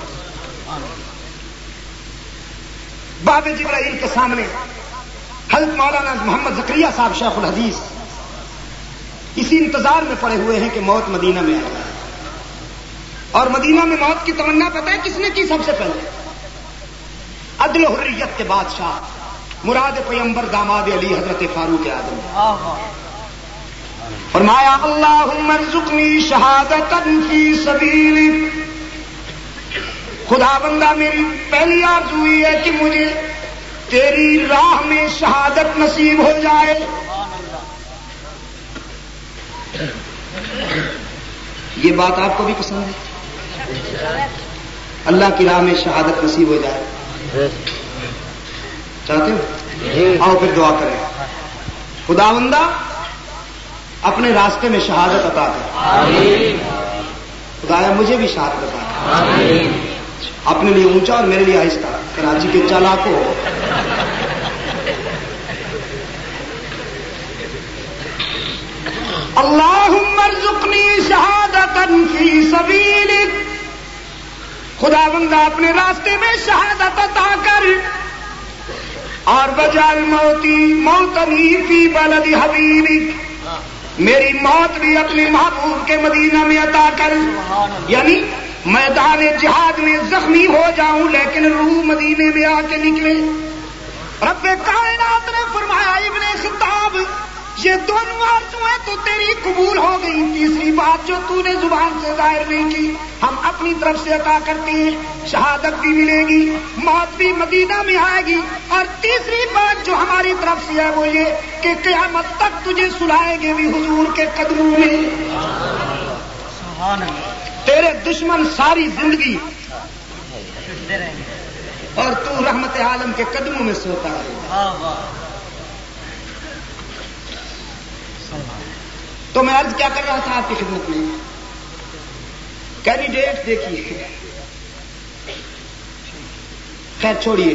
باب جبرائیل کے سامنے حضرت مولانا محمد زکریا صاحب شیخ الحدیث اسی انتظار میں پڑے ہوئے ہیں کہ موت مدینہ میں آئے، اور مدینہ میں موت کی تمنا پتہ ہے کس نے کی؟ سب سے پہلے عدل و حریت کے بادشاہ، مراد پیمبر داماد علی حضرت فاروق اعظم۔ فرمایا اللہم ارزقنی شہادتا فی سبیلک، خدا بندہ میری پہلی آرزو یہ ہے کہ مجھے تیری راہ میں شہادت نصیب ہو جائے۔ یہ بات آپ کو بھی پسند ہے؟ اللہ کی راہ میں شہادت نصیب ہو جائے، چاہتے ہو؟ آؤ پھر دعا کریں، خدا بندہ اپنے راستے میں شہادت عطا کر، خدایا مجھے بھی شہادت عطا کر، اپنے لیے اونچا اور میرے لیے آہستہ، کراچی کے چالاکوں اللہم ارزقنی شہادتا فی سبیلک، خدا بندہ اپنے راستے میں شہادت عطا کر، اور وجعل موتی موتنی فی بلد حبیبک، میری موت بھی اپنے محبوب کے مدینہ میں عطا کر، یعنی میدان جہاد میں زخمی ہو جاؤں لیکن روح مدینے میں آ کے نکلے۔ رب کائنات نے فرمایا ابن خطاب یہ دونوں آرزویں تو تیری قبول ہو گئی. تیسری بات جو تو نے زبان سے ظاہر نہیں کی ہم اپنی طرف سے عطا کرتے ہیں. شہادت بھی ملے گی, موت بھی مدینہ میں آئے گی. اور تیسری بات جو ہماری طرف سے ہے وہ یہ کہ قیامت تک تجھے سلائیں گے بھی حضور کے قدموں میں. تیرے دشمن ساری زندگی اور تو رحمت عالم کے قدموں میں سوتا ہے. تو میں عرض کیا کر رہا تھا آپ کی خدمت میں, کینڈیڈیٹ دیکھیے. خیر چھوڑیے.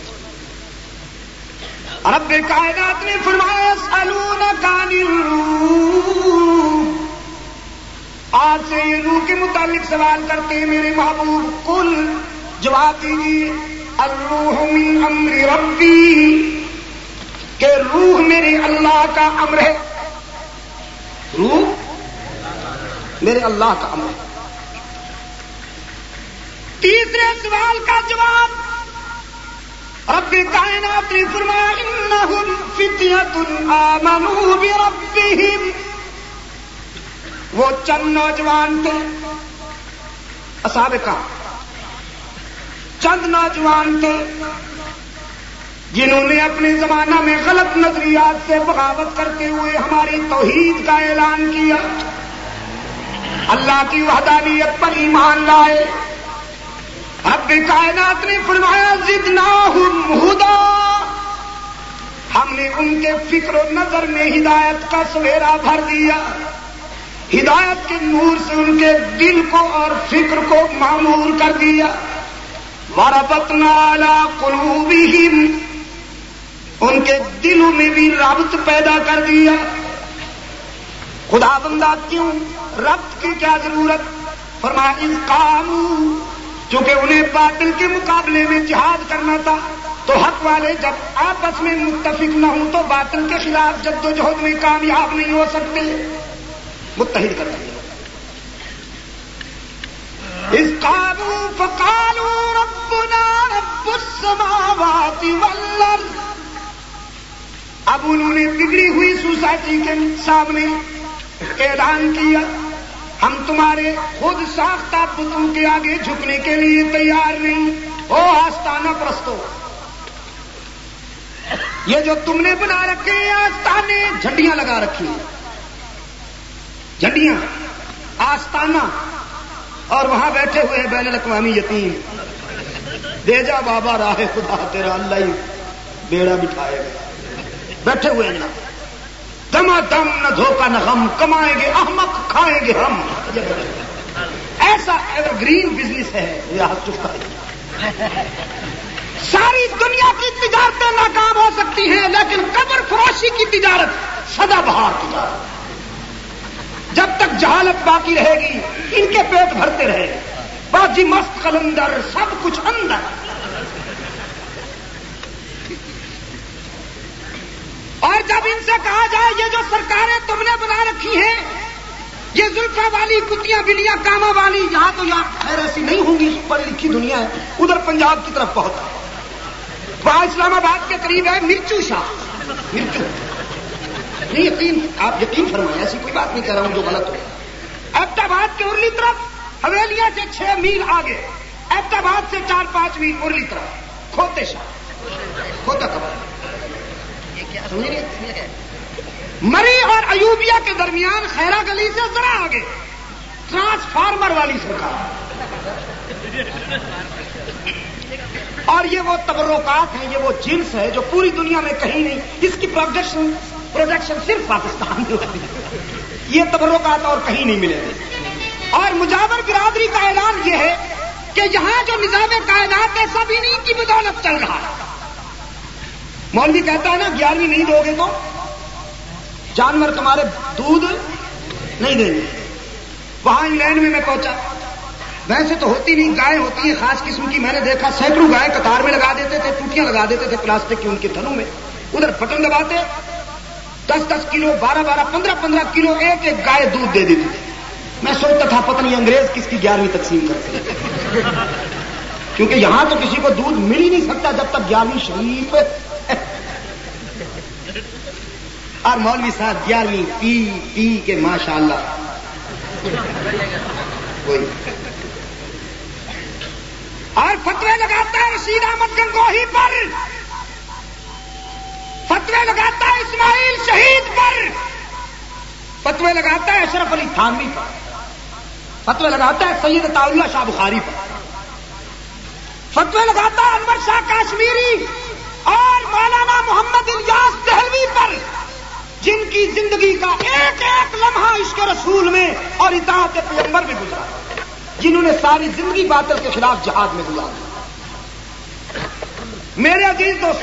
رب کائنات نے فرمایا یسألونک عن الروح, آج سے یہ روح کے متعلق سوال کرتے ہیں میرے محبوب. قل, جواب دیجیے, الروح من امر ربی, کہ روح میرے اللہ کا امر ہے. روح میرے اللہ کا امر ہے. تیسرے سوال کا جواب رب کائنات نے فرمایا انہم فتیۃ آمنوا بربہم, وہ چند نوجوان تھے اصحاب کہف, چند نوجوان تھے جنہوں نے اپنے زمانہ میں غلط نظریات سے بغاوت کرتے ہوئے ہماری توحید کا اعلان کیا, اللہ کی وحدانیت پر ایمان لائے. رب کائنات نے فرمایا زدناہم ہدی, ہم نے ان کے فکر و نظر میں ہدایت کا سویرا بھر دیا. ہدایت کے نور سے ان کے دل کو اور فکر کو معمور کر دیا. وربطنا علی قلوبہم, ان کے دلوں میں بھی ربط پیدا کر دیا. خدا بندہ کیوں, ربط کی کیا ضرورت؟ فرمایا اذ قاموا, چونکہ انہیں باطل کے مقابلے میں جہاد کرنا تھا تو حق والے جب آپس میں متفق نہ ہوں تو باطل کے خلاف جدوجہد میں کامیاب نہیں ہو سکتے. متحد کر دیا. اذ قاموا فقالوا ربنا رب السماوات والارض, اب انہوں نے بگڑی ہوئی سوسائٹی کے سامنے اعلان کیا ہم تمہارے خود ساختہ بتوں کے آگے جھکنے کے لیے تیار نہیں. او آستانہ پرستو, یہ جو تم نے بنا رکھے ہیں آستانے, جھنڈیاں لگا رکھی ہیں, جھنڈیاں آستانہ, اور وہاں بیٹھے ہوئے ہیں بین الاقوامی یتیم. دے جا بابا راہ خدا تیرا اللہ ہی بیڑا بٹھائے گا. بیٹھے ہوئے ہیں, دما دم نہ دھوکا نہ غم, کمائیں گے احمق کھائیں گے ہم. ایسا ایور گرین بزنس ہے ریاست چکتا ہے. ساری دنیا کی تجارتیں ناکام ہو سکتی ہیں لیکن قبر فروشی کی تجارت سدا بہار تجارت. جب تک جہالت باقی رہے گی ان کے پیٹ بھرتے رہے گے. باجی مست قلندر سب کچھ اندر. اور جب ان سے کہا جائے یہ جو سرکاریں تم نے بنا رکھی ہیں, یہ زلفا والی, کتیاں بلیاں کاما والی, یہاں تو یہاں خیر ایسی نہیں ہوں گی, پڑھی لکھی دنیا ہے. ادھر پنجاب کی طرف بہت ہے, وہاں اسلام آباد کے قریب ہے مرچو شاہ. مرچو نہیں, یقین آپ یقین فرمائیں, ایسی کوئی بات نہیں کہہ رہا ہوں جو غلط ہو. ایبٹ آباد کے ارلی طرف حویلیاں سے 6 میل آگے, ایبٹ آباد سے 4-5 میل ارلی طرف کھوتے شاہ, کھوتا کباب. مری اور ایوبیا کے درمیان خیرہ گلی سے ذرا آگے ٹرانسفارمر والی سرکار. اور یہ وہ تبرکات ہیں, یہ وہ جنس ہے جو پوری دنیا میں کہیں نہیں. اس کی پروڈکشن صرف پاکستان میں ہوتی ہے. یہ تبرکات اور کہیں نہیں ملے گی. اور مجاور برادری کا اعلان یہ ہے کہ یہاں جو نظام کائنات ہے سب انہیں کی بدولت چل رہا ہے. مولوی کہتا ہے نا 11ویں نہیں دو گے تو جانور تمہارے دودھ نہیں دیں گے. وہاں انگلینڈ میں پہنچا, ویسے تو ہوتی نہیں, گائے ہوتی ہیں خاص قسم کی. میں نے دیکھا سینکڑوں گائے قطار میں لگا دیتے تھے, ٹوٹیاں لگا دیتے تھے پلاسٹک کی ان کے تھنوں میں. ادھر بٹن دباتے 10-10 کلو 12-12 15-15 کلو ایک ایک گائے دودھ دے دیتی تھی. میں سوچتا تھا پتہ نہیں انگریز کس کی 11ویں تقسیم کرتے ہیں, کیونکہ یہاں تو کسی کو دودھ مل ہی نہیں سکتا جب تک 11ویں شریف. اور مولوی صاحب 11ویں پی کے ماشاءاللہ کوئی اور فتوے لگاتا ہے رشید احمد گنگوہی پر، فتوے لگاتا ہے اسماعیل شہید پر، فتوے لگاتا ہے اشرف علی تھانوی پر، فتوے لگاتا ہے سید عطا اللہ شاہ بخاری پر، فتوے لگاتا ہے انور شاہ کاشمیری اور مولانا محمد الیاس دہلوی پر، جن کی زندگی کا ایک ایک لمحہ عشق رسول میں اور اطاعت پیغمبر میں گزرا، جنہوں نے ساری زندگی باطل کے خلاف جہاد میں گزاری۔ میرے عزیز دوست،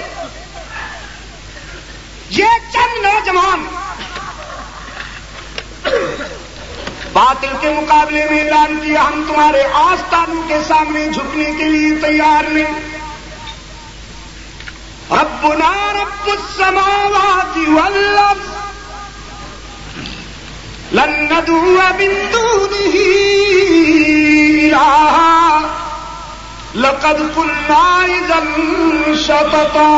یہ چند نوجوان باطل کے مقابلے میں اعلان کیا ہم تمہارے آستانوں کے سامنے جھکنے کے لیے تیار نہیں۔ ربنا رب السماوات والارض لن ندعو من دونه الہا لقد قلنا اذا شططا۔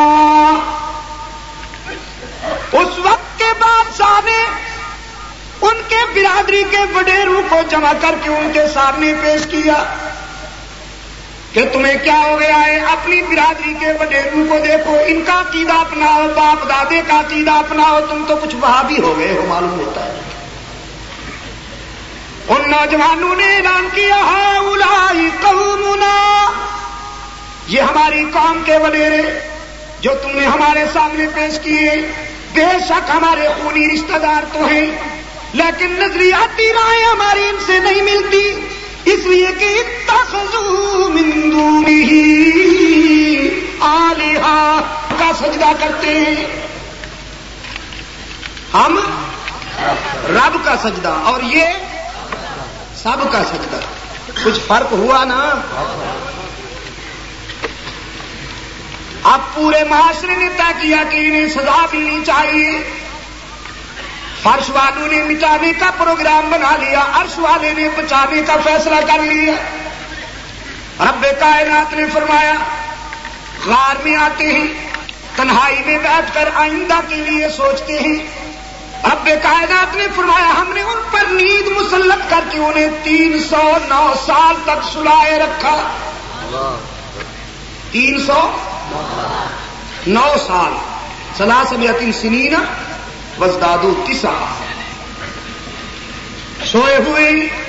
اس وقت کے بادشاہ نے ان کے برادری کے وڈیروں کو جمع کر کے ان کے سامنے پیش کیا کہ تمہیں کیا ہو گیا ہے؟ اپنی برادری کے وڈیروں کو دیکھو، ان کا عقیدہ اپناؤ، باپ دادے کا عقیدہ اپناؤ، تم تو کچھ وہابی ہو گئے ہو معلوم ہوتا ہے۔ ان نوجوانوں نے اعلان کیا ہؤلاء قومنا، یہ ہماری قوم کے وڈیرے جو تم نے ہمارے سامنے پیش کیے بے شک ہمارے خونی رشتہ دار تو ہیں، لیکن نظریاتی رائے ہماری ان سے نہیں ملتی، اس لیے کہ اتخذوا من دونہ آلہہ کا سجدہ کرتے ہیں، ہم رب کا سجدہ اور یہ سب کا سجدہ، کچھ فرق ہوا نا؟ اب پورے معاشرے نے طے کیا کہ انہیں سزا ملنی چاہیے، فرش والوں نے مٹانے کا پروگرام بنا لیا، عرش والے نے بچانے کا فیصلہ کر لیا۔ رب کائنات نے فرمایا غار میں آتے ہیں، تنہائی میں بیٹھ کر آئندہ کے لیے سوچتے ہیں۔ رب کائنات نے فرمایا ہم نے ان پر نیند مسلط کر کے انہیں 309 سال تک سلائے رکھا، 309 سال، 300 سنین وازدادوا 9 سوئے ہوئے۔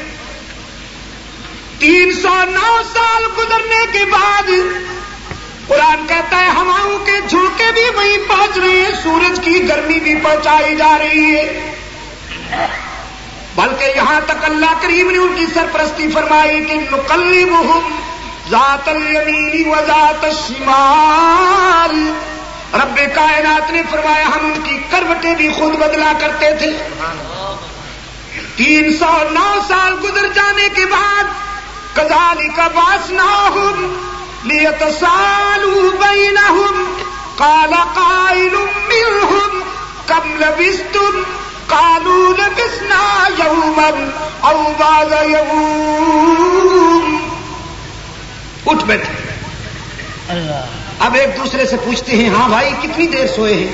309 سال گزرنے کے بعد قرآن کہتا ہے ہواؤں کے جھونکے بھی وہیں پہنچ رہے ہیں، سورج کی گرمی بھی پہنچائی جا رہی ہے، بلکہ یہاں تک اللہ کریم نے ان کی سرپرستی فرمائی کہ نقلبہم ذات الیمین و ذات الشمال۔ رب کائنات نے فرمایا ہم ان کی کروٹیں بھی خود بدلا کرتے تھے۔ 309 سال گزر جانے کے بعد کذالک بعثناہم لیتسالوا بینہم قال قائل منہم کم لبثتم قالوا لبثنا یوما او بعض یوم۔ اٹھ بیٹھے، اب ایک دوسرے سے پوچھتے ہیں ہاں بھائی کتنی دیر سوئے ہیں؟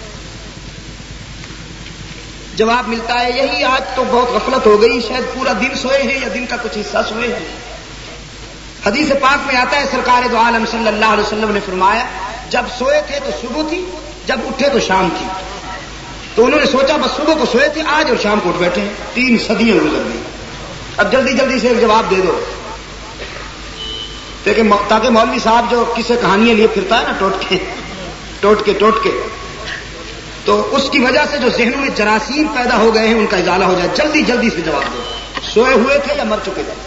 جواب ملتا ہے یہی آج تو بہت غفلت ہو گئی، شاید پورا دن سوئے ہیں یا دن کا کچھ حصہ سوئے ہیں۔ حدیث پاک میں آتا ہے سرکار دو عالم صلی اللہ علیہ وسلم نے فرمایا جب سوئے تھے تو صبح تھی، جب اٹھے تو شام تھی، تو انہوں نے سوچا بس صبح کو سوئے تھے، آج اور شام کو اٹھ بیٹھے ہیں، 3 صدیاں گزر گئی، اب جلدی جلدی سے ایک جواب دے دو تاکہ مولوی صاحب جو کسے کہانیاں لیے پھرتا ہے نا ٹوٹ کے تو اس کی وجہ سے جو ذہنوں میں جراثیم پیدا ہو گئے ہیں ان کا ازالہ ہو جائے، جلدی جلدی سے جواب دو، سوئے ہوئے تھے یا مر چکے تھے؟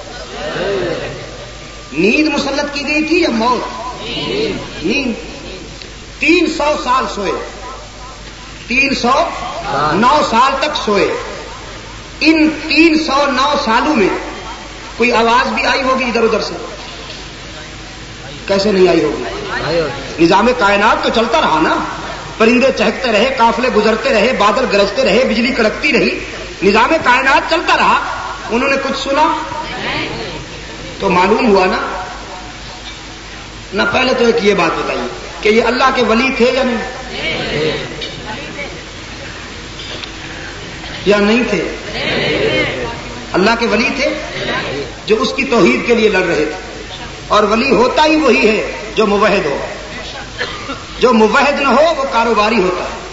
نیند مسلط کی گئی تھی یا موت؟ نیند۔ 300 سال سوئے، 309 سال تک سوئے۔ ان 309 سالوں میں کوئی آواز بھی آئی ہوگی ادھر ادھر سے؟ کیسے نہیں آئی ہوگی؟ نظام کائنات تو چلتا رہا نا، پرندے چہکتے رہے، قافلے گزرتے رہے، بادل گرجتے رہے، بجلی کڑکتی رہی، نظام کائنات چلتا رہا، انہوں نے کچھ سنا تو معلوم ہوا نا۔ پہلے تو ایک یہ بات بتائیے کہ یہ اللہ کے ولی تھے یا نہیں؟ یا نہیں تھے؟ اللہ کے ولی تھے جو اس کی توحید کے لیے لڑ رہے تھے. اور ولی ہوتا ہی وہی ہے جو موحد ہو. جو موحد نہ ہو وہ کاروباری ہوتا ہے.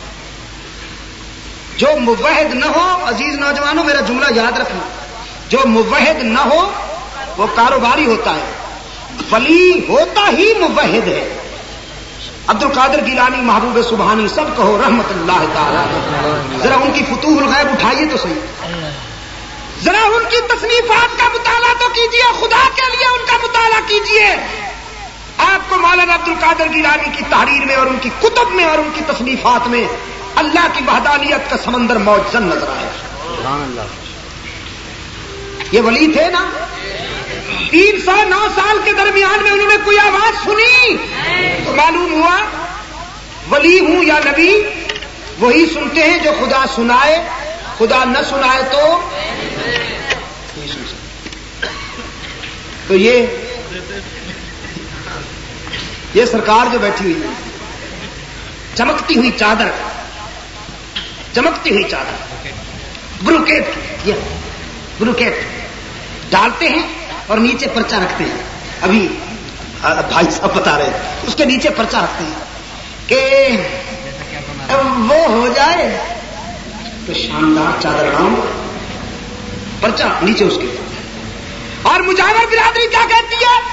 جو موحد نہ ہو، عزیز نوجوانوں میرا جملہ یاد رکھنا، جو موحد نہ ہو وہ کاروباری ہوتا ہے. ولی ہوتا ہی موحد ہے. عبد القادر گیلانی، محبوب سبحانی، سب کہو رحمت اللہ تعالی. ذرا ان کی فتوح الغیب اٹھائیے تو صحیح، ذرا ان کی تصنیفات کا مطالعہ تو کیجیے. خدا کے لیے ان کا مطالعہ کیجیے. آپ کو مولانا عبد القادر گیلانی کی تحریر میں اور ان کی کتب میں اور ان کی تصنیفات میں اللہ کی وحدانیت کا سمندر موجزن نظر آئے. یہ ولی تھے نا. 309 سال کے درمیان میں انہوں نے کوئی آواز سنی تو معلوم ہوا ولی ہوں یا نبی وہی سنتے ہیں جو خدا سنائے. خدا نہ سنائے تو نہیں سن سکتے. تو یہ سرکار جو بیٹھی ہوئی ہے، چمکتی ہوئی چادر، چمکتی ہوئی چادر، بروکیٹ ڈالتے ہیں اور نیچے پرچہ رکھتے ہیں. ابھی بھائی صاحب بتا رہے ہیں اس کے نیچے پرچہ رکھتے ہیں کہ وہ ہو جائے تو شاندار چادر ڈال پرچہ نیچے اس کے. اور مجاور برادری کیا کہتی ہے؟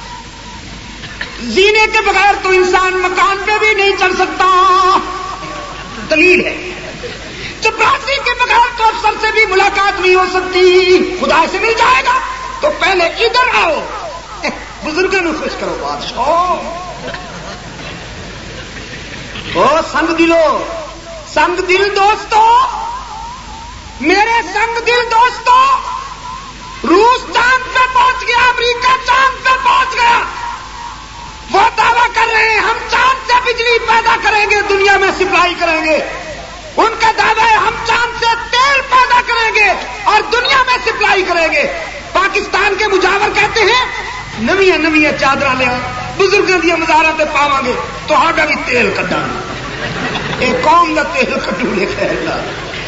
زینے کے بغیر تو انسان مکان پہ بھی نہیں چڑھ سکتا. دلیل ہے. چپراسی کے بغیر تو افسر سے بھی ملاقات نہیں ہو سکتی. خدا سے مل جائے گا تو پہلے ادھر آؤ. بزرگوں نے خوش کرو بادشاہ. او سنگ دلو، سنگ دل دوستو، میرے سنگ دل دوستو، روس چاند پہ پہنچ گیا، امریکہ چاند پہ پہنچ گیا. وہ دعویٰ کر رہے ہیں ہم چاند سے بجلی پیدا کریں گے، دنیا میں سپلائی کریں گے. ان کا دعویٰ ہے ہم چاند سے تیل پیدا کریں گے اور دنیا میں سپلائی کریں گے. پاکستان کے مجاور کہتے ہیں نویاں چادر لیا بزرگوں دیا مزارات تے پاواں گے تو آگا بھی تیل کڈاں گے. اے قوم دا تیل کڈو لے خیر دا.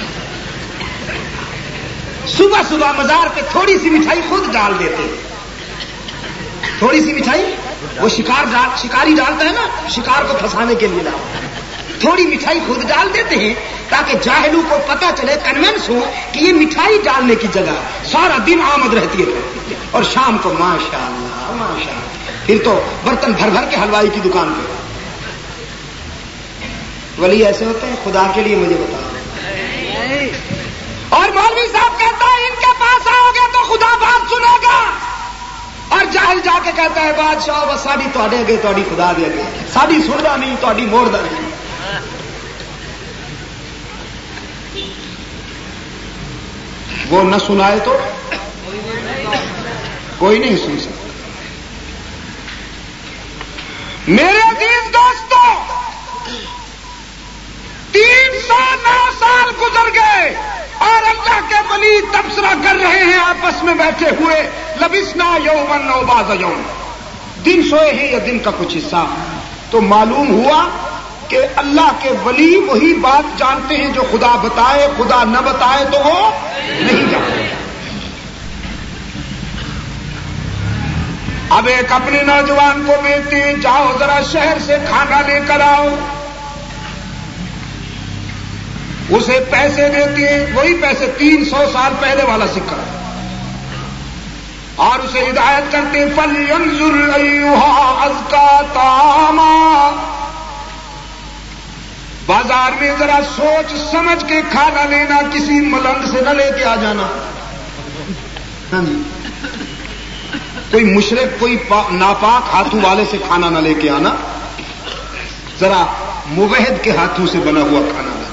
صبح صبح مزار پہ تھوڑی سی مٹھائی خود ڈال دیتے. تھوڑی سی مٹھائی وہ شکاری ڈالتا ہے نا، شکار کو پھنسانے کے لیے ڈالتا ہے. تھوڑی مٹھائی خود ڈال دیتے ہیں تاکہ جاہلوں کو پتہ چلے، کنونس ہو کہ یہ مٹھائی ڈالنے کی جگہ. سارا دن آمد رہتی ہے اور شام کو ماشاءاللہ ماشاءاللہ پھر تو برتن بھر بھر کے حلوائی کی دکان پہ. ولی ایسے ہوتے ہیں؟ خدا کے لیے مجھے بتاؤ. اور مولوی صاحب کہتا ہے ان کے پاس آؤ گے تو خدا بات سنے گا. اور جاہل جا کے کہتا ہے بادشاہ بس ساڈی تواڈے اگے تواڈی خدا دے اگے ساڈی سندا نہیں تواڈی موڑدا نہیں. وہ نہ سنائے تو کوئی نہیں سن سکتا. میرے عزیز دوستوں 309 سال گزر گئے اور اللہ کے ولی تبصرہ کر رہے ہیں آپس میں بیٹھے ہوئے. لبسنا یومن او بعض یوم، دن سوئے ہیں یا دن کا کچھ حصہ. تو معلوم ہوا کہ اللہ کے ولی وہی بات جانتے ہیں جو خدا بتائے. خدا نہ بتائے تو وہ نہیں جانتے. اب ایک اپنے نوجوان کو بھیجتے ہیں جاؤ ذرا شہر سے کھانا لے کر آؤ. اسے پیسے دیتے ہیں، وہی پیسے 300 سال پہلے والا سکہ، اور اسے ہدایت کرتے ہیں فَلْيَنْظُرْ أَيُّهَا أَزْكَىٰ طَعَامًا. بازار میں ذرا سوچ سمجھ کے کھانا لینا، کسی ملنگ سے نہ لے کے آ جانا. ہاں جی، کوئی مشرک کوئی ناپاک ہاتھوں والے سے کھانا نہ لے کے آنا، ذرا موحد کے ہاتھوں سے بنا ہوا کھانا لانا.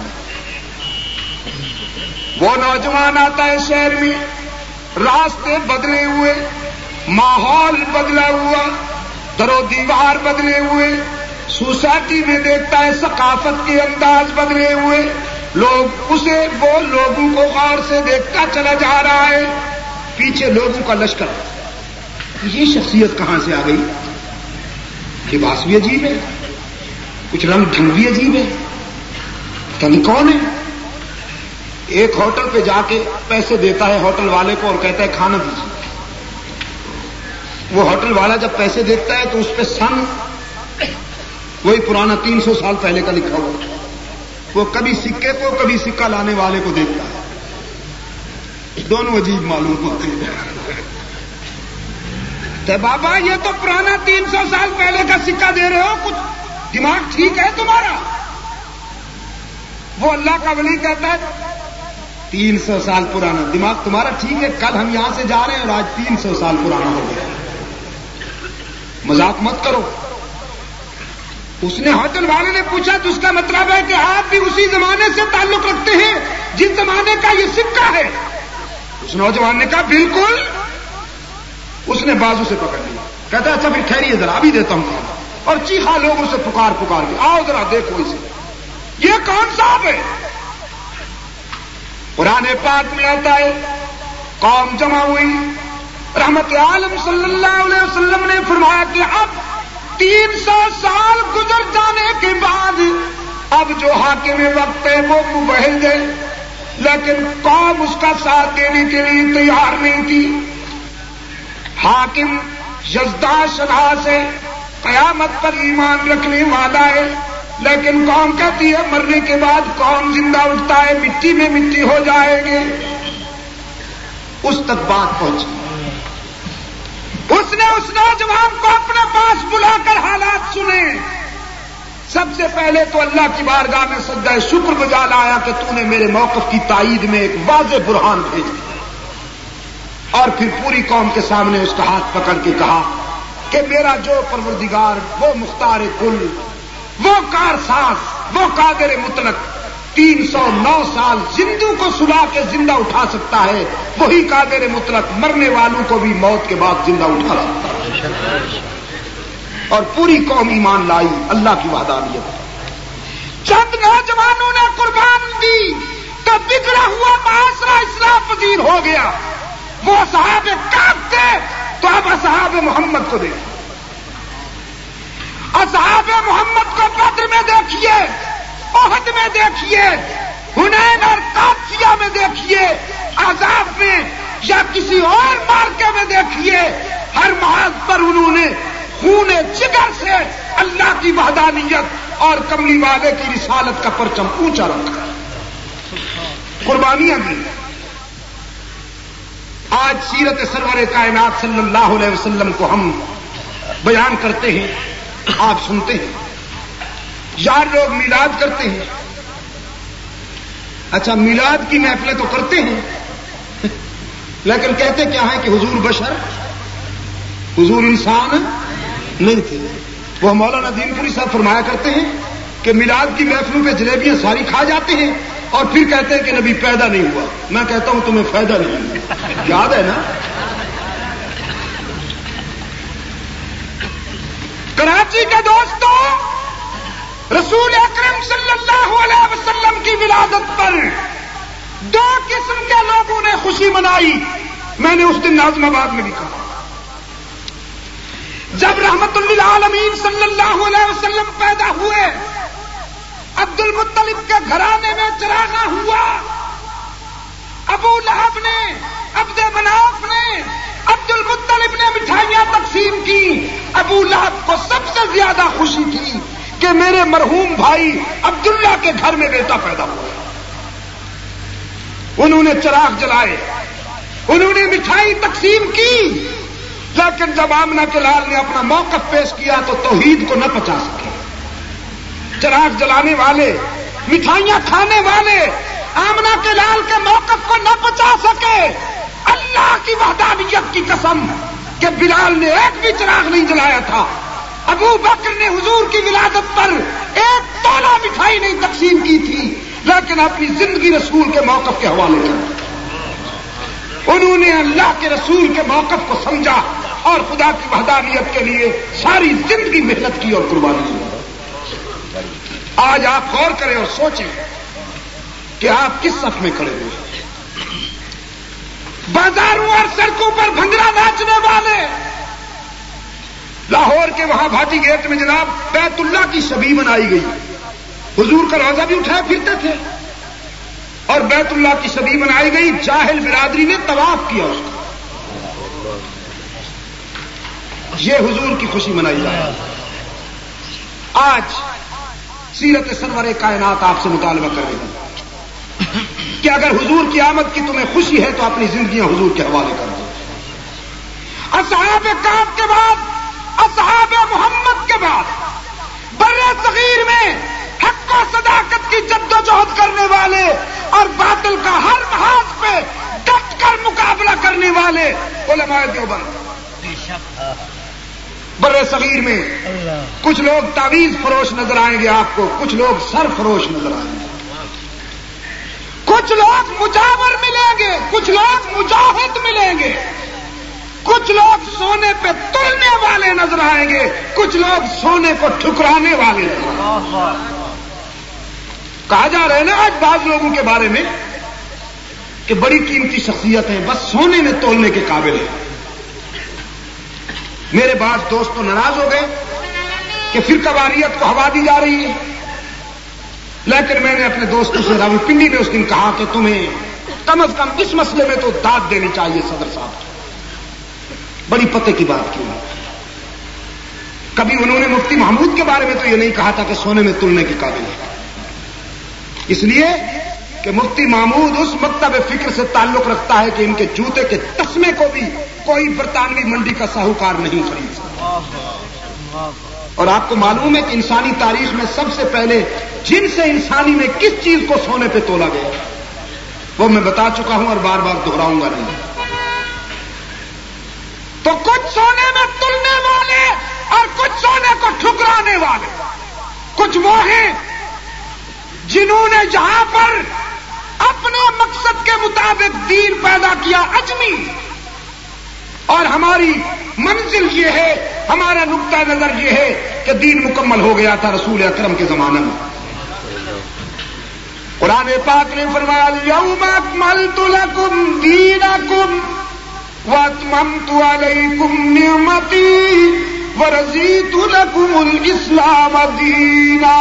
وہ نوجوان آتا ہے شہر میں، راستے بدلے ہوئے، ماحول بدلا ہوا، در و دیوار بدلے ہوئے، سوسائٹی میں دیکھتا ہے ثقافت کے انداز بدلے ہوئے. لوگ اسے وہ لوگوں کو غور سے دیکھتا چلا جا رہا ہے. پیچھے لوگوں کا لشکر. یہ شخصیت کہاں سے آ گئی؟ لباس بھی عجیب ہے، کچھ رنگ ڈھنگ بھی عجیب ہے، پتہ نہیں کون ہے. ایک ہوٹل پہ جا کے پیسے دیتا ہے ہوٹل والے کو اور کہتا ہے کھانا دیجیے. وہ ہوٹل والا جب پیسے دیتا ہے تو اس پہ سن وہی پرانا 300 سال پہلے کا لکھا ہوا. وہ کبھی سکے کو کبھی سکہ لانے والے کو دیتا ہے. دونوں عجیب معلوم ہوتے ہیں. تو بابا یہ تو پرانا 300 سال پہلے کا سکہ دے رہے ہو, کچھ دماغ ٹھیک ہے تمہارا؟ وہ اللہ کا ولی کہتا ہے 300 سال پرانا. دماغ تمہارا ٹھیک ہے؟ کل ہم یہاں سے جا رہے ہیں اور آج 300 سال پرانا ہو گیا. مذاق مت کرو. اس نے ہوٹل والے نے پوچھا تو اس کا مطلب ہے کہ آپ بھی اسی زمانے سے تعلق رکھتے ہیں جس زمانے کا یہ سکہ ہے؟ اس نوجوان نے کہا بالکل. اس نے بازو سے پکڑ لیا. کہتا اچھا پھر ٹھہریے ذرا, ابھی دیتا ہوں کھانا. اور چیخا لوگوں سے پکار کے آؤ ذرا دیکھو اسے, یہ کون صاحب ہے؟ قرآن پاک میں آتا ہے قوم جمع ہوئی, رحمت عالم صلی اللہ علیہ وسلم نے فرمایا کہ اب 300 سال گزر جانے کے بعد اب جو حاکم وقت ہے وہ مبہل ہے, لیکن قوم اس کا ساتھ دینے کے لیے تیار نہیں تھی. حاکم یزدا شرح سے قیامت پر ایمان رکھنے والا ہے, لیکن قوم کہتی ہے مرنے کے بعد قوم زندہ اٹھتا ہے, مٹی میں مٹی ہو جائے گے. اس تک بات پہنچی. اس نے اس نوجوان کو اپنے پاس بلا کر حالات سنے. سب سے پہلے تو اللہ کی بارگاہ میں سجدہ شکر بجا لایا کہ تو نے میرے موقف کی تائید میں ایک واضح برہان بھیج دیا. اور پھر پوری قوم کے سامنے اس کا ہاتھ پکڑ کے کہا کہ میرا جو پروردگار, وہ مختار کل, وہ کارساز, وہ قادر مطلق 309 سال زندوں کو سلا کے زندہ اٹھا سکتا ہے, وہی قادر مطلق مرنے والوں کو بھی موت کے بعد زندہ اٹھا سکتا ہے. اور پوری قوم ایمان لائی اللہ کی وحدانیت. چند نوجوانوں نے قربان دی تو بگڑا ہوا معاشرہ اصلاح پذیر ہو گیا. وہ اصحاب کہف تھے تو اب اصحاب محمد کو دیکھیے. اصحاب محمد کو بدر میں دیکھیے, احد میں دیکھیے, حنین اور قادسیہ میں دیکھیے, عذاب میں یا کسی اور مارکے میں دیکھیے, ہر محاذ پر انہوں نے خون جگر سے اللہ کی وحدانیت اور کملی والے کی رسالت کا پرچم اونچا رکھا, قربانیاں دی. آج سیرت سرور کائنات صلی اللہ علیہ وسلم کو ہم بیان کرتے ہیں, آپ سنتے ہیں. یار لوگ میلاد کرتے ہیں. اچھا میلاد کی محفلیں تو کرتے ہیں, لیکن کہتے کیا ہے کہ حضور بشر, حضور انسان نہیں تھے. وہ مولانا دین پوری صاحب فرمایا کرتے ہیں کہ میلاد کی محفلوں پہ جلیبیاں ساری کھا جاتے ہیں اور پھر کہتے ہیں کہ نبی پیدا نہیں ہوا. میں کہتا ہوں تمہیں فائدہ نہیں, یاد ہے نا. کراچی کے دوستوں, رسول اکرم صلی اللہ علیہ وسلم کی ولادت پر 2 قسم کے لوگوں نے خوشی منائی. میں نے اس دن ناظم آباد میں لکھا, جب رحمت للعالمین صلی اللہ علیہ وسلم پیدا ہوئے, عبد المطلب کے گھرانے میں چراغاں ہوا. ابو لہب نے, عبد مناف نے, عبد المطلب نے مٹھائیاں تقسیم کی. ابو لہب کو سب سے زیادہ خوشی تھی کہ میرے مرحوم بھائی عبداللہ کے گھر میں بیٹا پیدا ہوا. انہوں نے چراغ جلائے, انہوں نے مٹھائی تقسیم کی, لیکن جب آمنہ کے لال نے اپنا موقف پیش کیا تو توحید کو نہ پچا سکے. چراغ جلانے والے, مٹھائیاں کھانے والے آمنہ کے لال کے موقف کو نہ پچا سکے. اللہ کی وحدانیت کی قسم کہ بلال نے ایک بھی چراغ نہیں جلایا تھا. ابو بکر نے حضور کی ولادت پر 1 تولہ مٹھائی نہیں تقسیم کی تھی, لیکن اپنی زندگی رسول کے موقف کے حوالے کر. انہوں نے اللہ کے رسول کے موقف کو سمجھا اور خدا کی وحدانیت کے لیے ساری زندگی محنت کی اور قربانی کی. آج آپ غور کریں اور سوچیں کہ آپ کس صف میں کھڑے ہوئے. بازاروں اور سڑکوں پر بھنگڑا ناچنے والے, لاہور کے وہاں بھاٹی گیٹ میں جناب بیت اللہ کی شبیہ بنائی گئی, حضور کا روزہ بھی اٹھائے پھرتے تھے اور بیت اللہ کی صدی بنائی گئی، جاہل برادری نے طواف کیا اس کا. یہ حضور کی خوشی منائی جائے. آج سیرت سرور کائنات آپ سے مطالبہ کر رہی ہے کہ اگر حضور کی آمد کی تمہیں خوشی ہے تو اپنی زندگیاں حضور کے حوالے کر دو. اصحاب کہف کے بعد، اصحاب محمد کے بعد بر صغیر میں حق و صداقت کی جد و جہد کرنے والے اور باطل کا ہر محاذ پہ ڈٹ کر مقابلہ کرنے والے علماء دیوبند. بر صغیر میں کچھ لوگ تعویذ فروش نظر آئیں گے آپ کو، کچھ لوگ سر فروش نظر آئیں گے، کچھ لوگ مجاور ملیں گے، کچھ لوگ مجاہد ملیں گے، کچھ لوگ سونے پہ تلنے والے نظر آئیں گے، کچھ لوگ سونے کو ٹھکرانے والے نظر آئیں گے. کہا جا رہا ہے نا آج بعض لوگوں کے بارے میں کہ بڑی قیمتی شخصیت ہیں، بس سونے میں تولنے کے قابل ہیں. میرے بعض دوست تو ناراض ہو گئے کہ فرقہ واریت کو ہوا دی جا رہی ہے، لیکن میں نے اپنے دوستوں سے راولپنڈی میں اس دن کہا کہ تمہیں کم از کم اس مسئلے میں تو داد دینی چاہیے صدر صاحب. بڑی پتے کی بات کی. کبھی انہوں نے مفتی محمود کے بارے میں تو یہ نہیں کہا تھا کہ سونے میں تلنے کے قابل ہے، اس لیے کہ مفتی محمود اس مکتب فکر سے تعلق رکھتا ہے کہ ان کے جوتے کے تسمے کو بھی کوئی برطانوی منڈی کا ساہوکار نہیں خرید سکتا. اور آپ کو معلوم ہے کہ انسانی تاریخ میں سب سے پہلے جن سے انسانی میں کس چیز کو سونے پہ تولا گیا وہ میں بتا چکا ہوں اور بار بار دہراؤں گا نہیں. تو کچھ سونے میں تلنے والے اور کچھ سونے کو ٹھکرانے والے، کچھ وہ ہیں جنہوں نے جہاں پر اپنے مقصد کے مطابق دین پیدا کیا اجمی، اور ہماری منزل یہ ہے، ہمارا نقطہ نظر یہ ہے کہ دین مکمل ہو گیا تھا رسول اکرم کے زمانے میں. قرآن پاک نے فرمایا الیوم اکملت لکم دینکم واتممت علیکم نعمتی ورضیت لکم الاسلام دینا.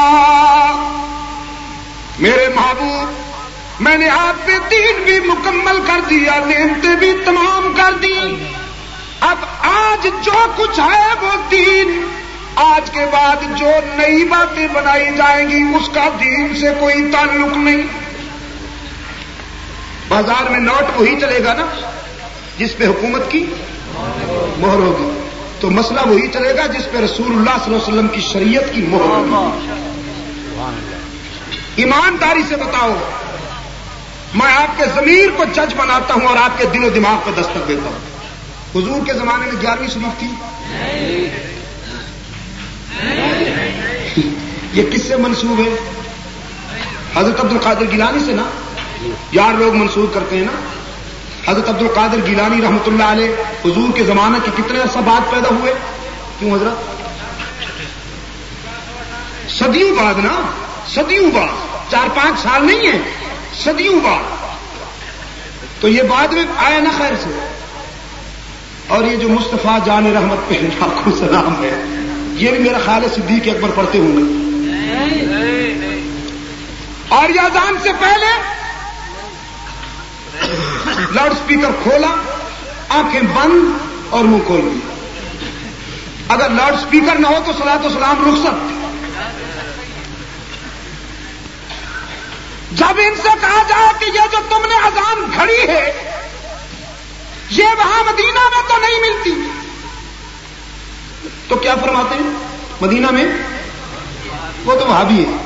میرے محبوب، میں نے آپ پہ دین بھی مکمل کر دیا، نعمتیں بھی تمام کر دی. اب آج جو کچھ ہے وہ دین، آج کے بعد جو نئی باتیں بنائی جائیں گی اس کا دین سے کوئی تعلق نہیں. بازار میں نوٹ وہی چلے گا نا جس پہ حکومت کی مہر ہوگی، تو مسئلہ وہی چلے گا جس پہ رسول اللہ صلی اللہ علیہ وسلم کی شریعت کی مہر ہوگی. ایمانداری سے بتاؤ، میں آپ کے ضمیر کو جج بناتا ہوں اور آپ کے دل و دماغ کو دستک دیتا ہوں. حضور کے زمانے میں 11ویں شریف تھی؟ یہ کس سے منسوب ہے؟ حضرت عبد القادر گیلانی سے نا. یار لوگ منسوب کرتے ہیں نا. حضرت عبد القادر گیلانی رحمۃ اللہ علیہ حضور کے زمانے کے کتنے عرصہ بعد پیدا ہوئے؟ کیوں حضرت؟ صدیوں بعد نا، صدیوں بعد، 4-5 سال نہیں ہے، صدیوں بعد. تو یہ بعد میں آیا نا خیر سے. اور یہ جو مصطفیٰ جان رحمت پہ لاکھوں سلام ہے، یہ بھی میرا خیال ہے صدیق اکبر پڑھتے ہوں گے. اور یہ اذان سے پہلے لاؤڈ سپیکر کھولا، آنکھیں بند اور منہ کھول دی. اگر لاؤڈ سپیکر نہ ہو تو صلاۃ و سلام رخصت. جب ان سے کہا جائے کہ یہ جو تم نے اذان گھڑی ہے یہ وہاں مدینہ میں تو نہیں ملتی، تو کیا فرماتے ہیں؟ مدینہ میں وہ تو وہابی ہے.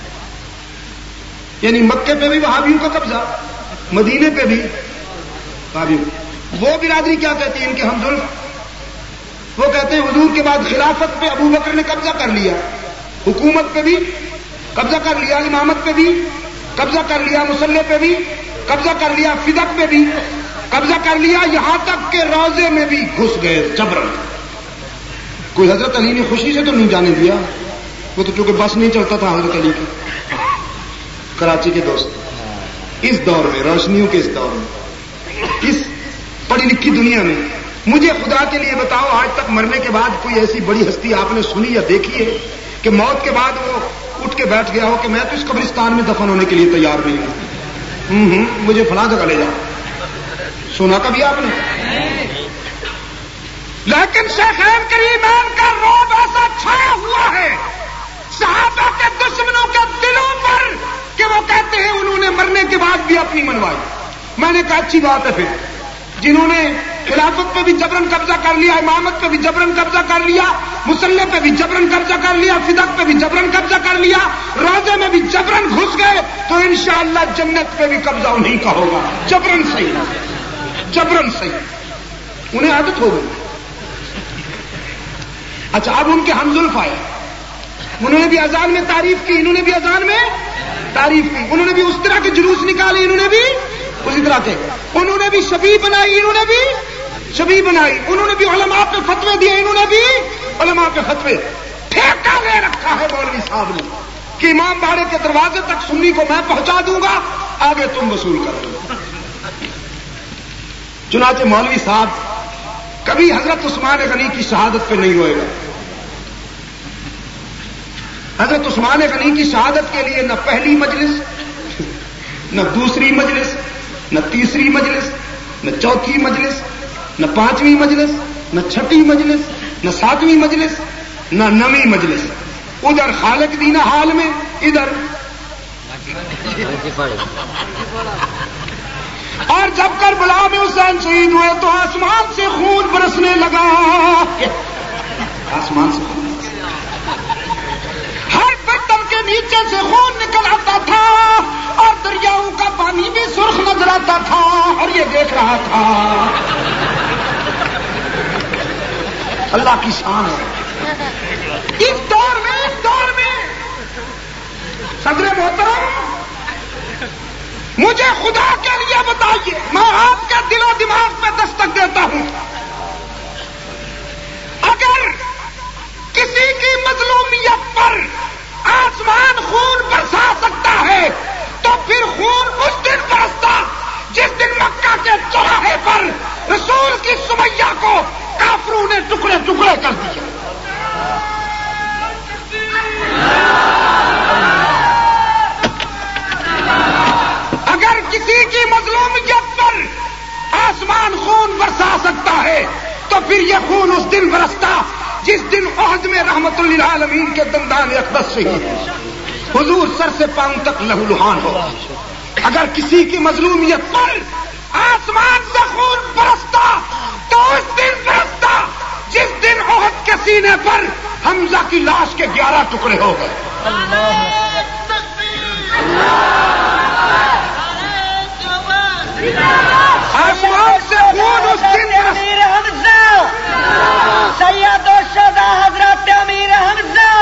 یعنی مکے پہ بھی وہابیوں کا قبضہ، مدینے پہ بھی وہابیوں. وہ برادری کیا کہتی ہے ان کے ہمزلف؟ وہ کہتے ہیں حضور کے بعد خلافت پہ ابو بکر نے قبضہ کر لیا، حکومت پہ بھی قبضہ کر لیا، امامت پہ بھی قبضہ کر لیا، مصلح پہ بھی قبضہ کر لیا، فدق پہ بھی قبضہ کر لیا، یہاں تک کہ روضے میں بھی گھس گئے جبرن. کوئی حضرت علی نے خوشی سے تو نہیں جانے دیا، وہ تو چونکہ بس نہیں چلتا تھا حضرت علی کی. کراچی کے دوست، اس دور میں، روشنیوں کے اس دور میں، اس پڑھی لکھی دنیا میں، مجھے خدا کے لیے بتاؤ آج تک مرنے کے بعد کوئی ایسی بڑی ہستی آپ نے سنی یا دیکھی ہے کہ موت کے بعد وہ اٹھ کے بیٹھ گیا ہو کہ میں تو اس قبرستان میں دفن ہونے کے لیے تیار نہیں ہوں؟ مجھے فلاں جگہ لے جاؤ. سنا کبھی آپ نے؟ لیکن شیخین کریمین کا رعب ایسا چھایا ہوا ہے صحابہ کے دشمنوں کے دلوں پر کہ وہ کہتے ہیں انہوں نے مرنے کے بعد بھی اپنی منوائی. میں نے کہا اچھی بات ہے. پھر جنہوں نے خلافت پہ بھی جبرن قبضہ کر لیا، امامت پہ بھی جبرن قبضہ کر لیا، مصلح پہ بھی جبرن قبضہ کر لیا، فدق پہ بھی جبرن قبضہ کر لیا، روضے میں بھی جبرن گھس گئے، تو انشاءاللہ جنت پہ بھی قبضہ انہیں کا ہوگا. جبرن صحیح، جبرن صحیح. انہیں عادت ہو گئی. اچھا اب ان کے ہم زلف آئے، انہوں نے بھی اذان میں تعریف کی، انہوں نے بھی اذان میں تعریف کی، انہوں نے بھی اس طرح کے جلوس نکالے، انہوں نے بھی اسی طرح کے، انہوں نے بھی شبیہ بنائی، انہوں نے بھی شبیہ بنائی، انہوں نے بھی علماء پہ فتوے دیے، انہوں نے بھی علماء پہ فتوے. ٹھیکہ لے رکھا ہے مولوی صاحب نے کہ امام باڑے کے دروازے تک سنی کو میں پہنچا دوں گا، آگے تم وصول کر دو. چنانچہ مولوی صاحب کبھی حضرت عثمان غنی کی شہادت پہ نہیں روئے گا. حضرت عثمان غنی کی شہادت کے لیے نہ پہلی مجلس، نہ دوسری مجلس، نہ تیسری مجلس، نہ چوتھی مجلس، نہ پانچویں مجلس، نہ چھٹی مجلس، نہ ساتویں مجلس، نہ نویں مجلس. ادھر خالق دینا حال میں، ادھر. اور جب کربلا میں حسین شہید ہوئے تو آسمان سے خون برسنے لگا. آسمان سے خون، ہر برتن کے نیچے سے خون نکل آتا تھا اور دریاؤں کا پانی بھی سرخ نظر آتا تھا اور یہ دیکھ رہا تھا. اللہ کی شان ہے. اس دور میں صدر محترم مجھے خدا کے لیے بتائیے، میں آپ کے دل و دماغ پہ دستک دیتا ہوں، اگر کسی کی مظلومیت پر آسمان خون برسا سکتا ہے تو پھر خون اس دن برستا جس دن مکہ کے چوراہے پر رسول کی سمیہ کو کافروں نے ٹکڑے ٹکڑے کر دیا. اگر کسی کی مظلومیت پر آسمان خون برسا سکتا ہے تو پھر یہ خون اس دن برستا جس دن احد میں رحمت للعالمین کے دندان اقدس شہید حضور سر سے پاؤں تک لہو لہان ہو. اگر کسی کی مظلومیت پر آسمان سے خون برستا تو اس دن برستا جس دن احد کے سینے پر حمزہ کی لاش کے 11 ٹکڑے ہو گئے. آسمان سے خون اس دن سید الشہداء حضرت امیر حمزہ.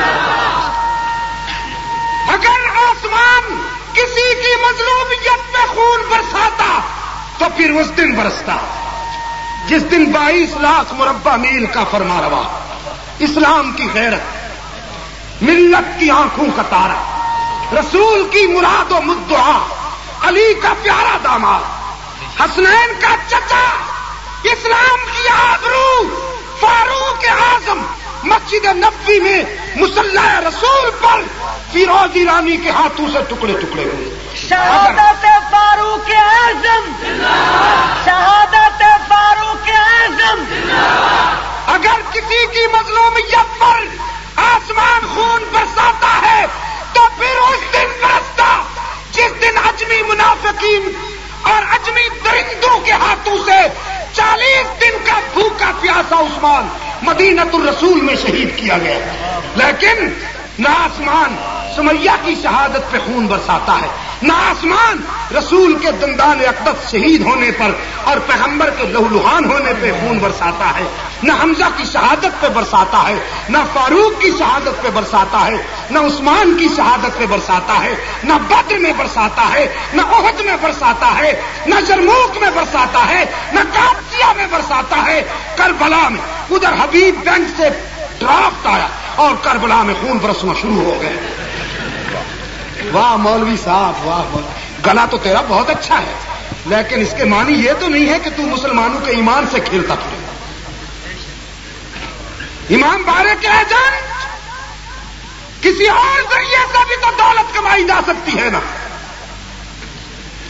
اگر آسمان کسی کی مظلومیت پہ خون برساتا تو پھر اس دن برستا جس دن 22 لاکھ مربع میل کا فرما روا، اسلام کی غیرت، ملت کی آنکھوں کا تارا، رسول کی مراد و مدعا، علی کا پیارا داماد، حسنین کا چچا، اسلام کی آبرو، فاروق اعظم مسجد نبوی میں مصلی رسول پر فیروز ایرانی کے ہاتھوں سے ٹکڑے ٹکڑے ہوئے. شہادت فاروق اعظم، شہادت فاروق اعظم. اگر کسی کی مظلومیت پر آسمان خون برساتا ہے تو پھر اس دن برستا جس دن اجمی منافقین اور اجمی درندوں کے ہاتھوں سے 40 دن کا بھوکا پیاسا عثمان مدینۃ الرسول میں شہید کیا گیا. لیکن نہ آسمان سمیہ کی شہادت پہ خون برساتا ہے، نہ آسمان رسول کے دندان اقدس شہید ہونے پر اور پیغمبر کے لہولہان ہونے پہ خون برساتا ہے، نہ حمزہ کی شہادت پہ برساتا ہے، نہ فاروق کی شہادت پہ برساتا ہے، نہ عثمان کی شہادت پہ برساتا ہے، نہ بدر میں برساتا ہے، نہ احد میں برساتا ہے، نہ جرموک میں برساتا ہے، نہ قادسیہ میں برساتا ہے. کربلا میں ادھر حبیب بینک سے ڈرافٹ آیا اور کربلا میں خون برسنا شروع ہو گئے. واہ مولوی صاحب واہ، گلا تو تیرا بہت اچھا ہے لیکن اس کے معنی یہ تو نہیں ہے کہ تو مسلمانوں کے ایمان سے کھیلتا پھرے. امام بارے کے ایجنٹ کسی اور ذریعے سے بھی تو دولت کمائی جا سکتی ہے نا.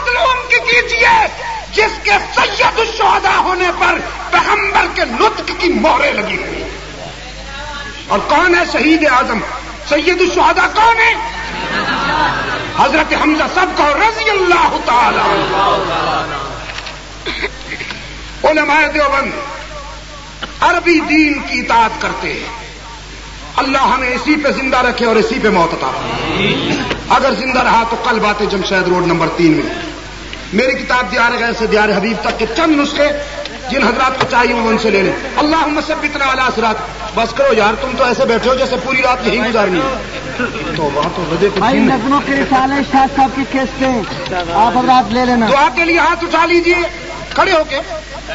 مظلوم کی کیجیے جس کے سید الشہداء ہونے پر پیغمبر کے نطق کی مہریں لگی ہوئی. اور کون ہے شہید اعظم؟ سید الشہداء کون ہے؟ حضرت حمزہ. سب کو رضی اللہ تعالی. علماء دیوبند عربی دین کی اطاعت کرتے ہیں. اللہ ہمیں اسی پہ زندہ رکھے اور اسی پہ موت عطا فرمائے. اگر زندہ رہا تو کل باتیں جمشید روڈ نمبر 3 میں. میری کتاب دیار غیر سے دیار حبیب تک کے چند نسخے جن حضرات کو چاہیے وہ ان سے لے لیں. اللہم ثبتنا علی صراط. بس کرو یار, تم تو ایسے بیٹھے ہو جیسے پوری رات یہی گزارنی ہے. تو بات تو رضے کو نظموں کے رسالے شاہ صاحب کی کیسٹیں آپ حضرات لے لینا. دعا کے لیے ہاتھ اٹھا لیجئے کھڑے ہو کے.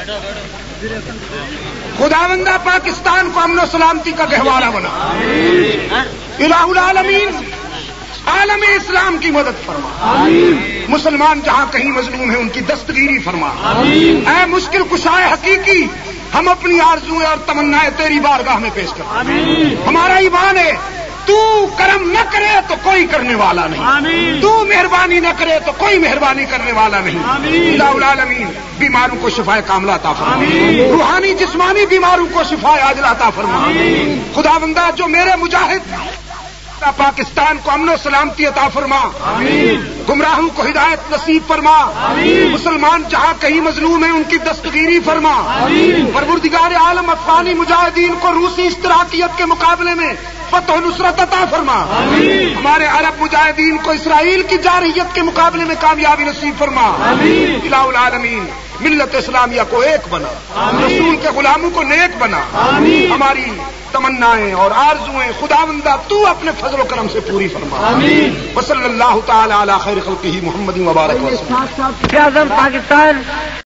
خداوندہ پاکستان کو امن و سلامتی کا گہوارہ بنا. الہ العالمین عالم اسلام کی مدد فرما. مسلمان جہاں کہیں مظلوم ہیں ان کی دستگیری فرما. اے مشکل کشائے حقیقی, ہم اپنی آرزویں اور تمنائیں تیری بارگاہ میں پیش کرتے. ہمارا ایمان ہے تو کرم نہ کرے تو کوئی کرنے والا نہیں, تو مہربانی نہ کرے تو کوئی مہربانی کرنے والا نہیں. الہ العالمین بیماروں کو شفائے کاملہ عطا فرما. روحانی جسمانی بیماروں کو شفائے عاجلہ عطا فرما. خداوندہ جو میرے مجاہد پاکستان کو امن و سلامتی عطا فرما. گمراہوں کو ہدایت نصیب فرما. مسلمان جہاں کہیں مظلوم ہیں ان کی دستگیری فرما. پروردگار عالم افغانی مجاہدین کو روسی اشتراکیت کے مقابلے میں فتح و نصرت عطا فرما. ہمارے عرب مجاہدین کو اسرائیل کی جارحیت کے مقابلے میں کامیابی نصیب فرما. الہ العالمین ملت اسلامیہ کو ایک بنا, رسول کے غلاموں کو نیک بنا. ہماری تمنائیں اور آرزویں خداوندہ تو اپنے فضل و کرم سے پوری فرما. وصلی اللہ تعالی علی خیر خلقہ محمد مبارک وسلم. اعظم پاکستان